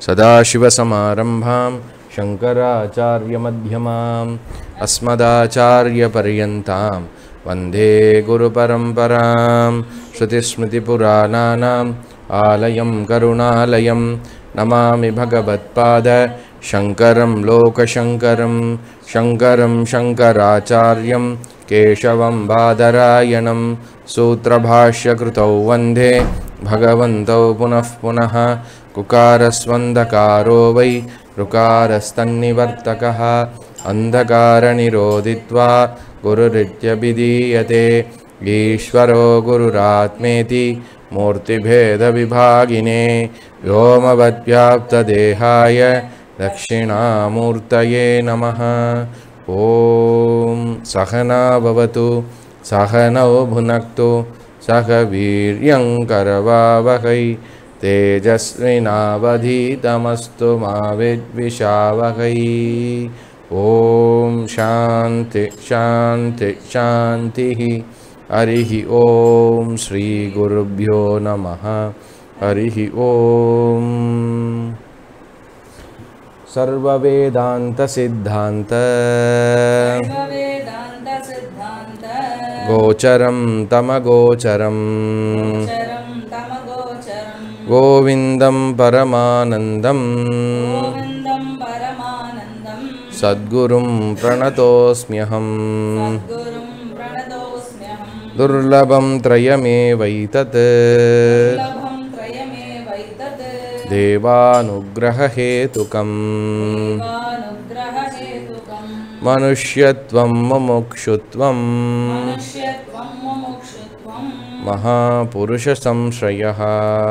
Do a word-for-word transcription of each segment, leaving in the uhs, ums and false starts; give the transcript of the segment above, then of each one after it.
सदाशिवसमारम्भां शङ्कराचार्यमध्यमाम् अस्मदाचार्यपर्यन्तां वन्दे गुरुपरम्परां श्रुतिस्मृतिपुराणानाम् आलयं करुणालयं नमामि भगवत्पाद शङ्करं लोकशङ्करं शङ्करं शङ्कराचार्यं केशवं बादरायणं सूत्रभाष्यकृतौ वन्दे भगवन्तौ पुनः पुनः कुकारस्वन्धकारो वै ऋकारस्तन्निवर्तकः अन्धकारनिरोधित्वा गुरुरित्यभिधीयते ईश्वरो गुरुरात्मेति मूर्तिभेदविभागिने व्योमवद्व्याप्तदेहाय दक्षिणामूर्तये नमः। ॐ सहना भवतु सहनौ भुनक्तु सह वीर्यं करवावहै तेजस्विनावधीतमस्तु मा विद्विषावहै। ॐ शान्ति शान्ति शान्तिः। हरिः ॐ श्री गुरुभ्यो नमः। हरिः ॐ सर्ववेदान्त सिद्धान्त गोचरं तमगोचरं गोविन्दं परमानन्दं सद्गुरुं प्रणतोऽस्म्यहं दुर्लभं त्रयमेवैतत् देवानुग्ररहेतुकम् मनुष्यत्वं मुमुक्षुत्वं महापुरुषसंश्रयः।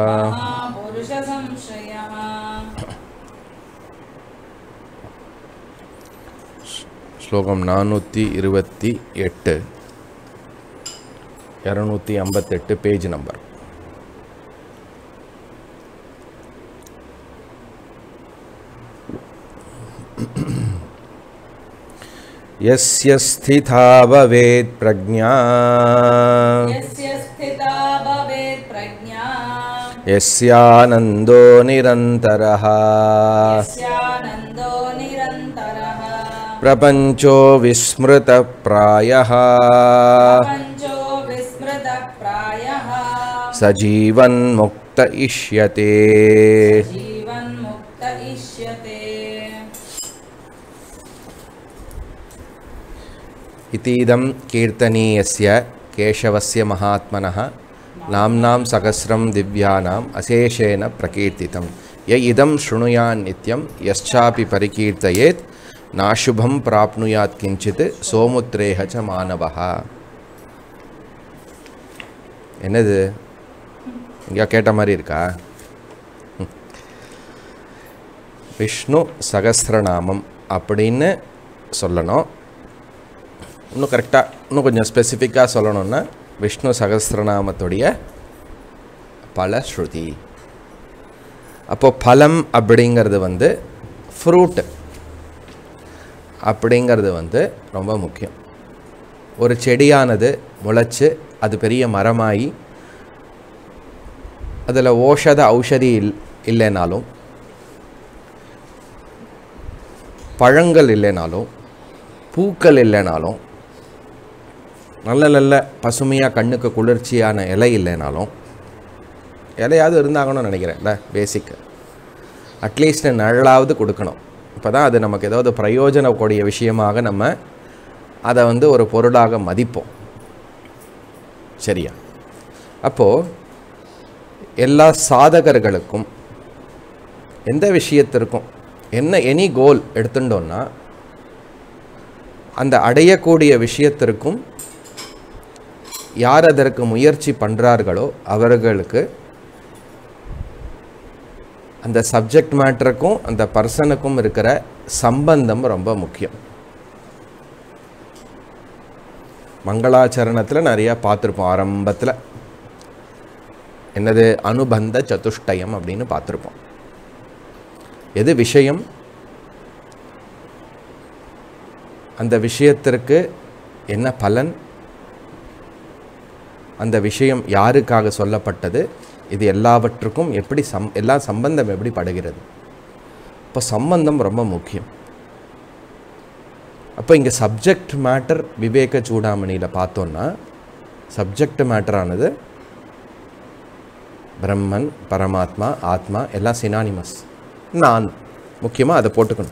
श्लोकम नानूற்றி இருபத்தி எட்டு இருநூற்றி ஐம்பத்தெட்டு पेज नंबर। यस्य स्थिता भवेत् प्रज्ञा यस्यानन्दो निरन्तरः प्रपञ्चो विस्मृतप्रायः स जीवन्मुक्त इष्यते। इतीदं कीर्तनीयस्य केशवस्य महात्मनः नाम्नां सहस्रं दिव्यानाम् अशेषेण प्रकीर्तितं य इदं शृणुयान् नित्यं यश्चापि परिकीर्तयेत् नाशुभं प्राप्नुयात् किंचित् सोमुत्रेह च मानवः। என்னது இங்கே கேட்ட மாதிரி இருக்கா? விஷ்ணு சகஸ்ரநாமம் அப்படின்னு சொல்லணும். இன்னும் கரெக்டாக இன்னும் கொஞ்சம் ஸ்பெசிஃபிக்காக சொல்லணுன்னா விஷ்ணு சகஸ்ரநாமத்துடைய பலஸ்ருதி. அப்போது பலம் அப்படிங்கிறது வந்து ஃப்ரூட் அப்படிங்கிறது வந்து ரொம்ப முக்கியம். ஒரு செடியானது முளைச்சு அது பெரிய மரமாகி அதில் ஓஷத ஔஷதி இல் இல்லைனாலும் பழங்கள் இல்லைனாலும் பூக்கள் இல்லைனாலும் நல்ல நல்ல பசுமையாக கண்ணுக்கு குளிர்ச்சியான இலை இல்லைனாலும் இலையாவது இருந்தாங்கன்னு நினைக்கிறேன். இல்லை பேசிக்கு அட்லீஸ்ட் நிழலாவது கொடுக்கணும். இப்போ தான் அது நமக்கு ஏதாவது பிரயோஜனக்கூடிய விஷயமாக நம்ம அதை வந்து ஒரு பொருளாக மதிப்போம். சரியா? அப்போது எல்லா சாதகர்களுக்கும் எந்த விஷயத்திற்கும் என்ன எனி கோல் எடுத்துட்டோன்னா அந்த அடையக்கூடிய விஷயத்திற்கும் யார் அதற்கு முயற்சி பண்ணுறார்களோ அவர்களுக்கு அந்த சப்ஜெக்ட் மேட்டருக்கும் அந்த பர்சனுக்கும் இருக்கிற சம்பந்தம் ரொம்ப முக்கியம். மங்களாச்சரணத்தில் நிறையா பார்த்துருப்போம். ஆரம்பத்தில் என்னது அனுபந்த சதுஷ்டயம் அப்படின்னு பார்த்துருப்போம். எது விஷயம், அந்த விஷயத்திற்கு என்ன பலன், அந்த விஷயம் யாருக்காக சொல்லப்பட்டது, இது எல்லாவற்றுக்கும் எப்படி சம் எல்லா சம்பந்தம் எப்படி படுகிறது. இப்போ சம்பந்தம் ரொம்ப முக்கியம். அப்போ இங்கே சப்ஜெக்ட் மேட்டர் விவேக சூடாமணியில் பார்த்தோன்னா சப்ஜெக்ட் மேட்டரானது பிரம்மன், பரமாத்மா, ஆத்மா எல்லாம் சினானிமஸ். நான் முக்கியமாக அதை போட்டுக்கணும்.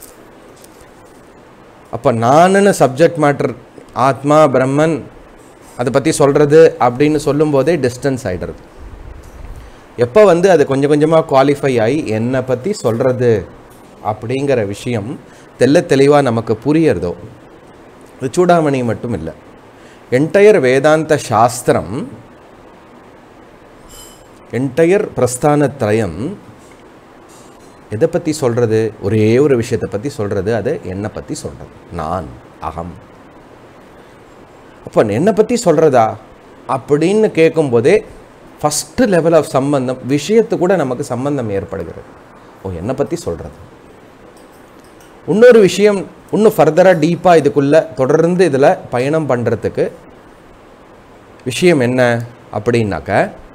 அப்போ நானுன்னு சப்ஜெக்ட் மேட்டர் ஆத்மா பிரம்மன் அதை பற்றி சொல்கிறது அப்படின்னு சொல்லும்போதே டிஸ்டன்ஸ் ஆகிடுறது. எப்போ வந்து அது கொஞ்சம் கொஞ்சமாக குவாலிஃபை ஆகி என்னை பற்றி சொல்கிறது அப்படிங்கிற விஷயம் தெல்ல தெளிவாக நமக்கு புரியறதோ, இது சூடாமணி மட்டும் இல்லை, என்டையர் வேதாந்த சாஸ்திரம், என்டையர் பிரஸ்தானத்ரயம் எதை பற்றி சொல்கிறது? ஒரே ஒரு விஷயத்தை பற்றி சொல்கிறது. அது என்னை பற்றி சொல்கிறது, நான், அகம். அப்போ என்னை பற்றி சொல்கிறதா அப்படின்னு கேட்கும்போதே ஃபஸ்ட்டு லெவல் ஆஃப் சம்பந்தம், விஷயத்து கூட நமக்கு சம்பந்தம் ஏற்படுகிறது. ஓ, என்னை பற்றி சொல்கிறது. இன்னொரு விஷயம் இன்னும் ஃபர்தராக டீப்பாக இதுக்குள்ளே தொடர்ந்து இதில் பயணம் பண்ணுறதுக்கு விஷயம் என்ன அப்படின்னாக்க,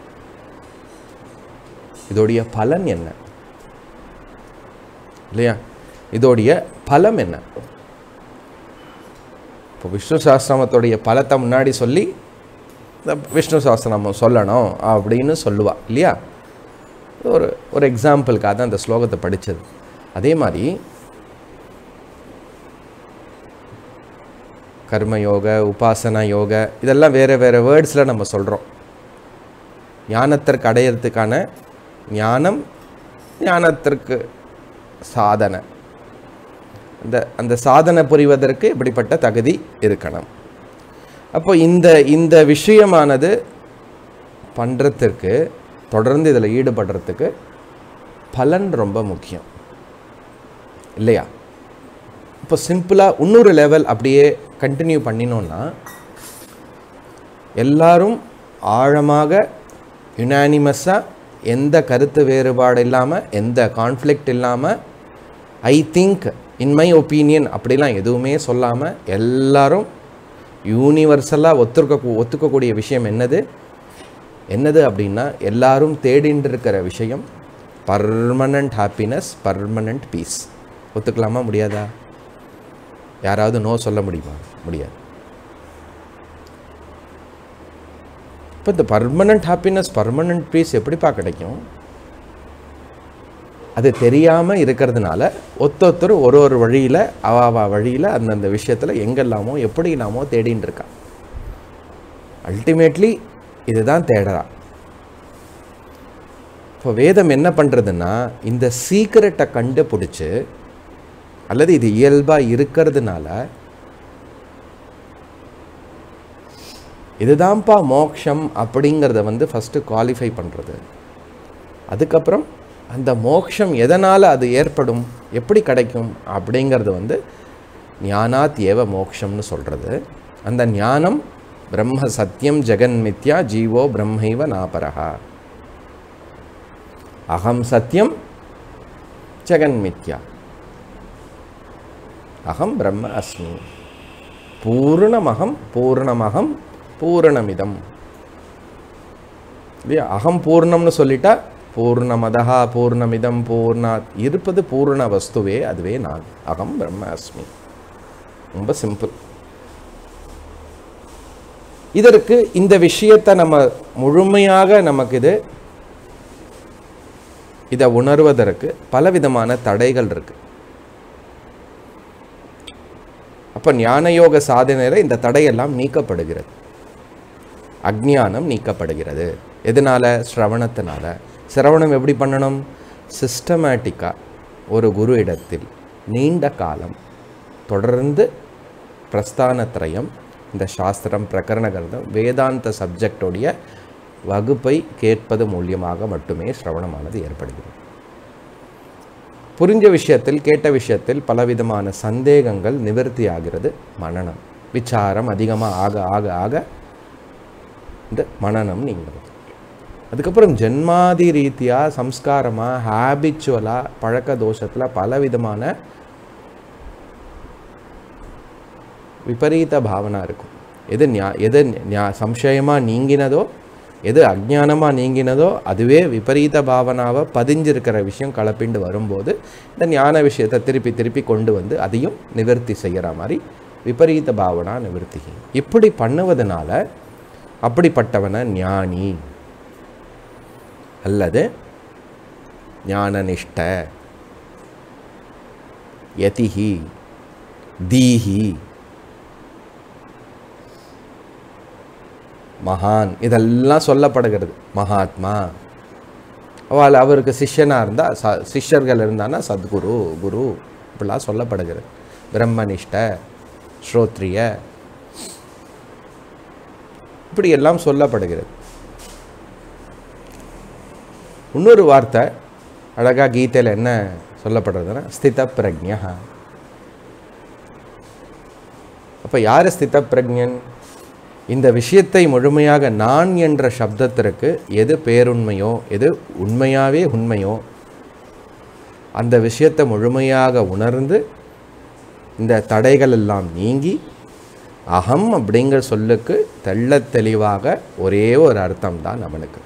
இதோடைய பலன் என்ன இல்லையா? இதோடைய பலம் என்ன? இப்போ விஷ்ணு சஹஸ்ரநாமத்தோடைய பலத்தை முன்னாடி சொல்லி விஷ்ணு சஹஸ்ரநாமம் சொல்லணும் அப்படின்னு சொல்லுவா இல்லையா? ஒரு ஒரு எக்ஸாம்பிளுக்காக தான் அந்த ஸ்லோகத்தை படித்தது. அதே மாதிரி கர்மயோக, உபாசனா யோக இதெல்லாம் வேறு வேறு வேர்ட்ஸில் நம்ம சொல்கிறோம். ஞானத்திற்கு அடையிறதுக்கான ஞானம், ஞானத்திற்கு சாதனை, அந்த அந்த சாதனை புரிவதற்கு இப்படிப்பட்ட தகுதி இருக்கணும். அப்போ இந்த இந்த விஷயமானது பண்ணுறதுக்கு, தொடர்ந்து இதில் ஈடுபடுறதுக்கு பலன் ரொம்ப முக்கியம் இல்லையா? இப்போ சிம்பிளாக இன்னொரு லெவல் அப்படியே கண்டினியூ பண்ணினோன்னா, எல்லாரும் ஆழமாக யுனானிமஸாக எந்த கருத்து வேறுபாடு இல்லாமல், எந்த கான்ஃப்ளிக்ட் இல்லாமல், I think, in my opinion அப்படிலாம் எதுவுமே சொல்லாமல் எல்லாரும் யூனிவர்சலாக ஒத்துக்க ஒத்துக்கக்கூடிய விஷயம் என்னது என்னது அப்படின்னா, எல்லாரும் தேடின்னு இருக்கிற விஷயம் பர்மனண்ட் ஹாப்பினஸ், பர்மனண்ட் பீஸ். ஒத்துக்கலாமா? முடியாதா? யாராவது நோ சொல்ல முடியுமா? முடியாது. இப்போ இந்த பர்மனண்ட் ஹாப்பினஸ், பர்மனண்ட் பீஸ் எப்படிப்பா கிடைக்கும்? அது தெரியாமல் இருக்கிறதுனால ஒத்தொத்தர் ஒரு ஒரு வழியில் அவாவா வழியில் அந்தந்த விஷயத்தில் எங்கெல்லாமோ எப்படி இல்லாமோ தேடின்னு இருக்கா. அல்டிமேட்லி இதுதான் தேடுறா. இப்போ வேதம் என்ன பண்ணுறதுன்னா, இந்த சீக்கிரட்டை கண்டுபிடிச்சி, அல்லது இது இயல்பாக இருக்கிறதுனால இதுதான்ப்பா மோக்ஷம் அப்படிங்கிறத வந்து ஃபஸ்ட்டு குவாலிஃபை பண்ணுறது. அதுக்கப்புறம் அந்த மோக்ஷம் எதனால் அது ஏற்படும், எப்படி கிடைக்கும் அப்படிங்கிறது வந்து ஞானாத் ஏவ மோக்ஷம்னு சொல்கிறது. அந்த ஞானம் பிரம்ம சத்தியம் ஜெகன் மித்யா ஜீவோ பிரம்மைவ நாபரஹா. அகம் சத்தியம் ஜெகன் மித்யா, அகம் பிரம்ம அஸ்மி, பூர்ணமகம் பூர்ணமகம் பூரணமிதம் இல்லையா? அகம் பூர்ணம்னு சொல்லிட்டா பூர்ணமதா பூர்ணமிதம் பூர்ணாத், இருப்பது பூர்ண வஸ்துவே, அதுவே நான், அகம் பிரம்ம அஸ்மி. ரொம்ப சிம்பிள். இதற்கு இந்த விஷயத்தை நம்ம முழுமையாக நமக்கு இது இதை உணர்வதற்கு பலவிதமான தடைகள் இருக்கு. அப்ப ஞானயோக சாதனையில் இந்த தடையெல்லாம் நீக்கப்படுகிறது. அஜ்ஞானம் நீக்கப்படுகிறது. எதனால? ஸ்ரவணத்தினால. சிரவணம் எப்படி பண்ணணும்? சிஸ்டமேட்டிக்காக ஒரு குரு இடத்தில் நீண்ட காலம் தொடர்ந்து பிரஸ்தானத்ரயம், இந்த சாஸ்திரம், பிரகரண கிரந்தம், வேதாந்த சப்ஜெக்டோடைய வகுப்பை கேட்பது மூலியமாக மட்டுமே சிரவணமானது ஏற்படுகிறது. புரிஞ்ச விஷயத்தில், கேட்ட விஷயத்தில் பலவிதமான சந்தேகங்கள் நிவர்த்தி ஆகிறது. மனனம், விசாரம் அதிகமாக ஆக ஆக ஆக இந்த மனனம் நீங்கிறது. அதுக்கப்புறம் ஜென்மாதி ரீதியாக, சம்ஸ்காரமாக, ஹேபிச்சுவலாக, பழக்க தோஷத்தில் பலவிதமான விபரீத பாவனா இருக்கும். எது ஞா எது ஞா சம்சயமாக நீங்கினதோ எது அஜ்ஞானமாக நீங்கினதோ அதுவே விபரீத பாவனாவை பதிஞ்சிருக்கிற விஷயம் கலப்பிண்டு வரும்போது இந்த ஞான விஷயத்தை திருப்பி திருப்பி கொண்டு வந்து அதையும் நிவர்த்தி செய்கிற மாதிரி விபரீத பாவனா நிவர்த்தி. இப்படி பண்ணுவதனால அப்படிப்பட்டவனை ஞானி அல்லது ஞானனிஷ்ட, யதிஹி, தீஹி, மகான் இதெல்லாம் சொல்லப்படுகிறது. மகாத்மா அவள் அவருக்கு சிஷ்யனாக இருந்தால் ச சிஷ்யர்கள் இருந்தான்னா சத்குரு, குரு இப்படிலாம் சொல்லப்படுகிறது. பிரம்மனிஷ்ட, ஸ்ரோத்ரிய இப்படி எல்லாம் சொல்லப்படுகிறது. இன்னொரு வார்த்தை அழகாக கீதையில் என்ன சொல்லப்படுறதுன்னா ஸ்தித பிரஜ்ஞா. அப்போ யார் ஸ்தித பிரஜ்ஞன்? இந்த விஷயத்தை முழுமையாக நான் என்ற சப்தத்திற்கு எது பேருண்மையோ, எது உண்மையாகவே உண்மையோ அந்த விஷயத்தை முழுமையாக உணர்ந்து இந்த தடைகள் எல்லாம் நீங்கி அகம் அப்படிங்கிற சொல்லுக்கு தெள்ள தெளிவாக ஒரே ஒரு அர்த்தம் தான் அவனுக்கு.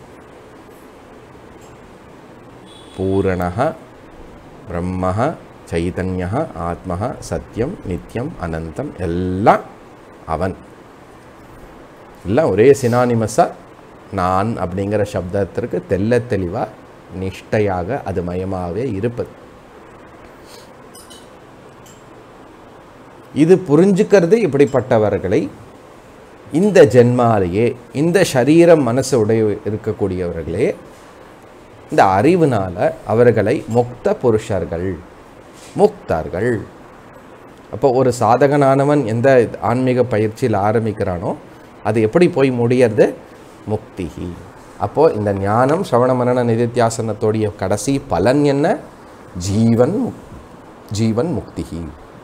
பூரணஹ பிரம்மஹ சைதன்யஹ ஆத்மஹ சத்யம் நித்யம் அனந்தம் எல்லாம் அவன். எல்லாம் ஒரே சினானிமஸாக நான் அப்படிங்கிற சப்தத்திற்கு தெல்ல தெளிவாக நிஷ்டையாக அது மயமாகவே இருப்பது. இது புரிஞ்சுக்கிறது இப்படிப்பட்டவர்களை இந்த ஜென்மாலேயே இந்த சரீரம் மனசு உடைய இருக்கக்கூடியவர்களே இந்த அறிவினால் அவர்களை முக்த புருஷர்கள், முக்தர்கள். அப்போ ஒரு சாதகனானவன் எந்த ஆன்மீக பயிற்சியில் ஆரம்பிக்கிறானோ அது எப்படி போய் முடியறது? முக்திஹி. அப்போது இந்த ஞானம் ஸ்ரவண மரண நிதித்தியாசனத்தோடைய கடைசி பலன் என்ன? ஜீவன் ஜீவன் முக்திஹி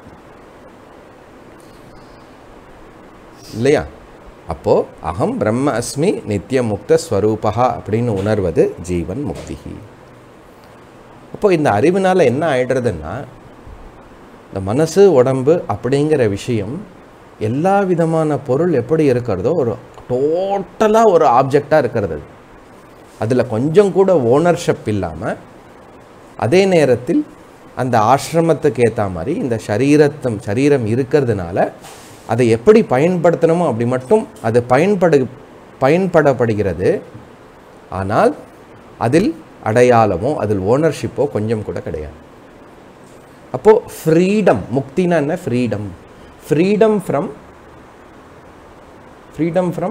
இல்லையா? அப்போது அகம் பிரம்ம அஸ்மி நித்திய முக்த ஸ்வரூபா அப்படின்னு உணர்வது ஜீவன் முக்திஹி. அப்போது இந்த அறிவினால் என்ன ஆயிடுறதுன்னா இந்த மனசு உடம்பு அப்படிங்கிற விஷயம் எல்லா விதமான பொருள் எப்படி இருக்கிறதோ ஒரு டோட்டலாக ஒரு ஆப்ஜெக்டாக இருக்கிறது. அதில் கொஞ்சம் கூட ஓனர்ஷிப் இல்லாமல் அதே நேரத்தில் அந்த ஆசிரமத்துக்கு ஏற்ற மாதிரி இந்த சரீரத்தம் சரீரம் இருக்கிறதுனால அதை எப்படி பயன்படுத்தணுமோ அப்படி மட்டும் அது பயன்படு பயன்படப்படுகிறது. ஆனால் அதில் அடையாளமோ அதில் ஓனர்ஷிப்போ கொஞ்சம் கூட கிடையாது. அப்போது ஃப்ரீடம், முக்தினா என்ன? Freedom. Freedom from freedom from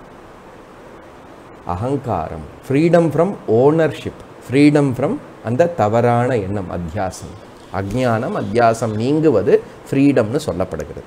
அகங்காரம், freedom from ownership, freedom from அந்த தவறான எண்ணம், அத்தியாசம், அஜ்ஞானம், அத்தியாசம் நீங்குவது ஃப்ரீடம்னு சொல்லப்படுகிறது.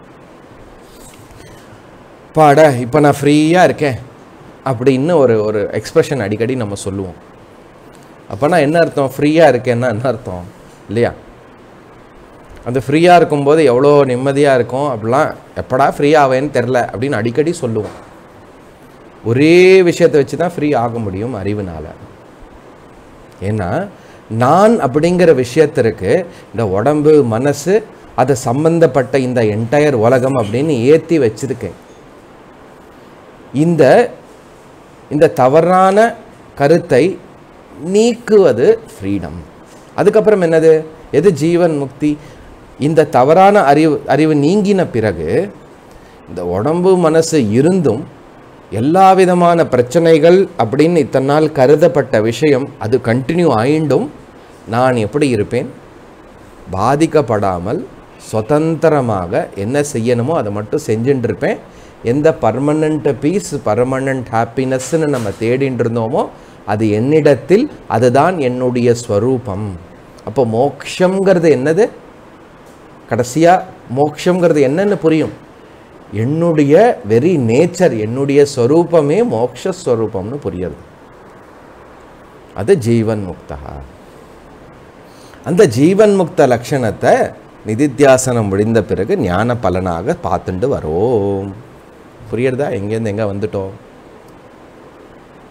பாட இப்போ நான் ஃப்ரீயாக இருக்கேன் அப்படின்னு ஒரு ஒரு எக்ஸ்ப்ரெஷன் அடிக்கடி நம்ம சொல்லுவோம். அப்போனா என்ன அர்த்தம்? ஃப்ரீயாக இருக்கேன்னா என்ன அர்த்தம் இல்லையா? அந்த ஃப்ரீயாக இருக்கும்போது எவ்வளோ நிம்மதியாக இருக்கும், அப்படிலாம் எப்படா ஃப்ரீ ஆவேன்னு தெரில அப்படின்னு அடிக்கடி சொல்லுவோம். ஒரே விஷயத்தை வச்சு தான் ஃப்ரீ ஆக முடியும் அறிவுனால். ஏன்னா நான் அப்படிங்கிற விஷயத்திற்கு இந்த உடம்பு மனசு அதை சம்பந்தப்பட்ட இந்த என்டையர் உலகம் அப்படின்னு ஏற்றி வச்சிருக்கேன். இந்த இந்த தவறான கருத்தை நீக்குவது ஃப்ரீடம். அதுக்கப்புறம் என்னது? எது ஜீவன் முக்தி? இந்த தவறான அறிவு அறிவு நீங்கின பிறகு இந்த உடம்பு மனசு இருந்தும் எல்லா விதமான பிரச்சனைகள் அப்படின்னு இத்தனை நாள் கருதப்பட்ட விஷயம் அது கண்டினியூ ஆயிண்டும் நான் எப்படி இருப்பேன்? பாதிக்கப்படாமல் சுதந்திரமாக என்ன செய்யணுமோ அதை மட்டும் செஞ்சுட்டு இருப்பேன். எந்த பர்மனண்ட் பீஸ், பர்மனண்ட் ஹாப்பினஸ்ன்னு நம்ம தேடிட்டு இருந்தோமோ அது என்னிடத்தில், அதுதான் என்னுடைய ஸ்வரூபம். அப்போ மோக்ஷங்கிறது என்னது? கடைசியாக மோக்ஷங்கிறது என்னன்னு புரியும். என்னுடைய வெரி நேச்சர், என்னுடைய ஸ்வரூபமே மோக்ஷஸ்வரூபம்னு புரியுது. அது ஜீவன் முக்தா. அந்த ஜீவன் முக்த லட்சணத்தை நிதித்தியாசனம் முடிந்த பிறகு ஞான பலனாக பார்த்துட்டு வரோம். புரியுறதா? எங்கேருந்து எங்கே வந்துட்டோம்?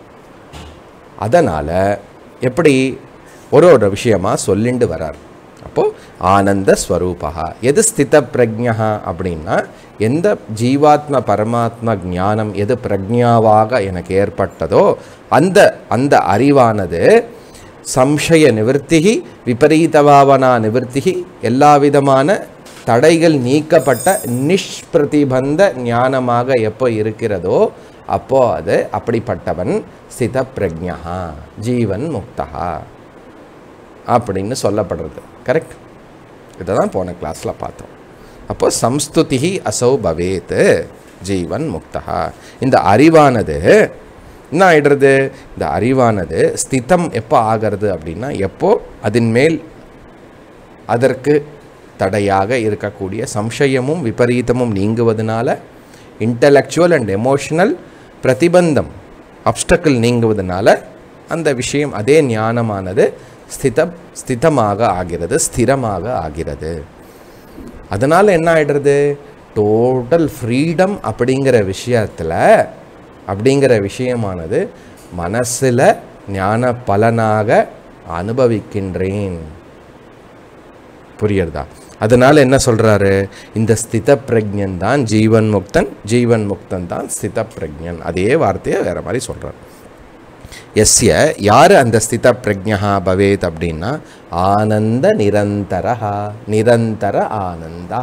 அதனால் எப்படி ஒரு ஒரு விஷயமாக சொல்லிண்டு வரார். அப்போ ஆனந்த ஸ்வரூபா. எது ஸ்தித பிரஜ்ஞா அப்படின்னா, எந்த ஜீவாத்ம பரமாத்ம ஞானம் எது பிரஜ்ஞாவாக எனக்கு ஏற்பட்டதோ அந்த அந்த அறிவானது சம்சய நிவர்த்திகி விபரீதபாவனா நிவர்த்திகி, எல்லா விதமான தடைகள் நீக்கப்பட்ட நிஷ்பிரதிபந்த ஞானமாக எப்போ இருக்கிறதோ அப்போ அது அப்படிப்பட்டவன் ஸ்தித பிரஜ்ஞா, ஜீவன் முக்தா அப்படின்னு சொல்லப்படுறது. கரெக்ட்? இதை தான் போன கிளாஸில் பார்த்தோம். அப்போ சம்ஸ்துதி அசௌ பவேத் ஜீவன் முக்தா. இந்த அறிவானது என்ன ஆயிடுறது? இந்த அறிவானது ஸ்திதம் எப்போ ஆகிறது அப்படின்னா, எப்போ அதன் மேல் அதற்கு தடையாக இருக்கக்கூடிய சம்சயமும் விபரீதமும் நீங்குவதனால, இன்டலெக்சுவல் அண்ட் எமோஷனல் பிரதிபந்தம் அப்டக்கிள் நீங்குவதனால அந்த விஷயம் அதே ஞானமானது ஸ்தித ஸ்திதமாக ஆகிறது, ஸ்திரமாக ஆகிறது. அதனால் என்ன ஆகிடுறது? டோட்டல் ஃப்ரீடம் அப்படிங்கிற விஷயத்தில் அப்படிங்கிற விஷயமானது மனசில் ஞான பலனாக அனுபவிக்கின்றேன். புரியுறதா? அதனால் என்ன சொல்கிறாரு? இந்த ஸ்தித பிரஜ்ஞன் தான் ஜீவன் முக்தன், ஜீவன் முக்தன் தான் ஸ்தித பிரஜ்ஞன். அதே வார்த்தையை வேறு மாதிரி சொல்கிறார். எஸ்ய, யார் அந்த ஸ்தித பிரஜ்ஞா பவேத் அப்படின்னா, ஆனந்த நிரந்தர, நிரந்தர ஆனந்தா,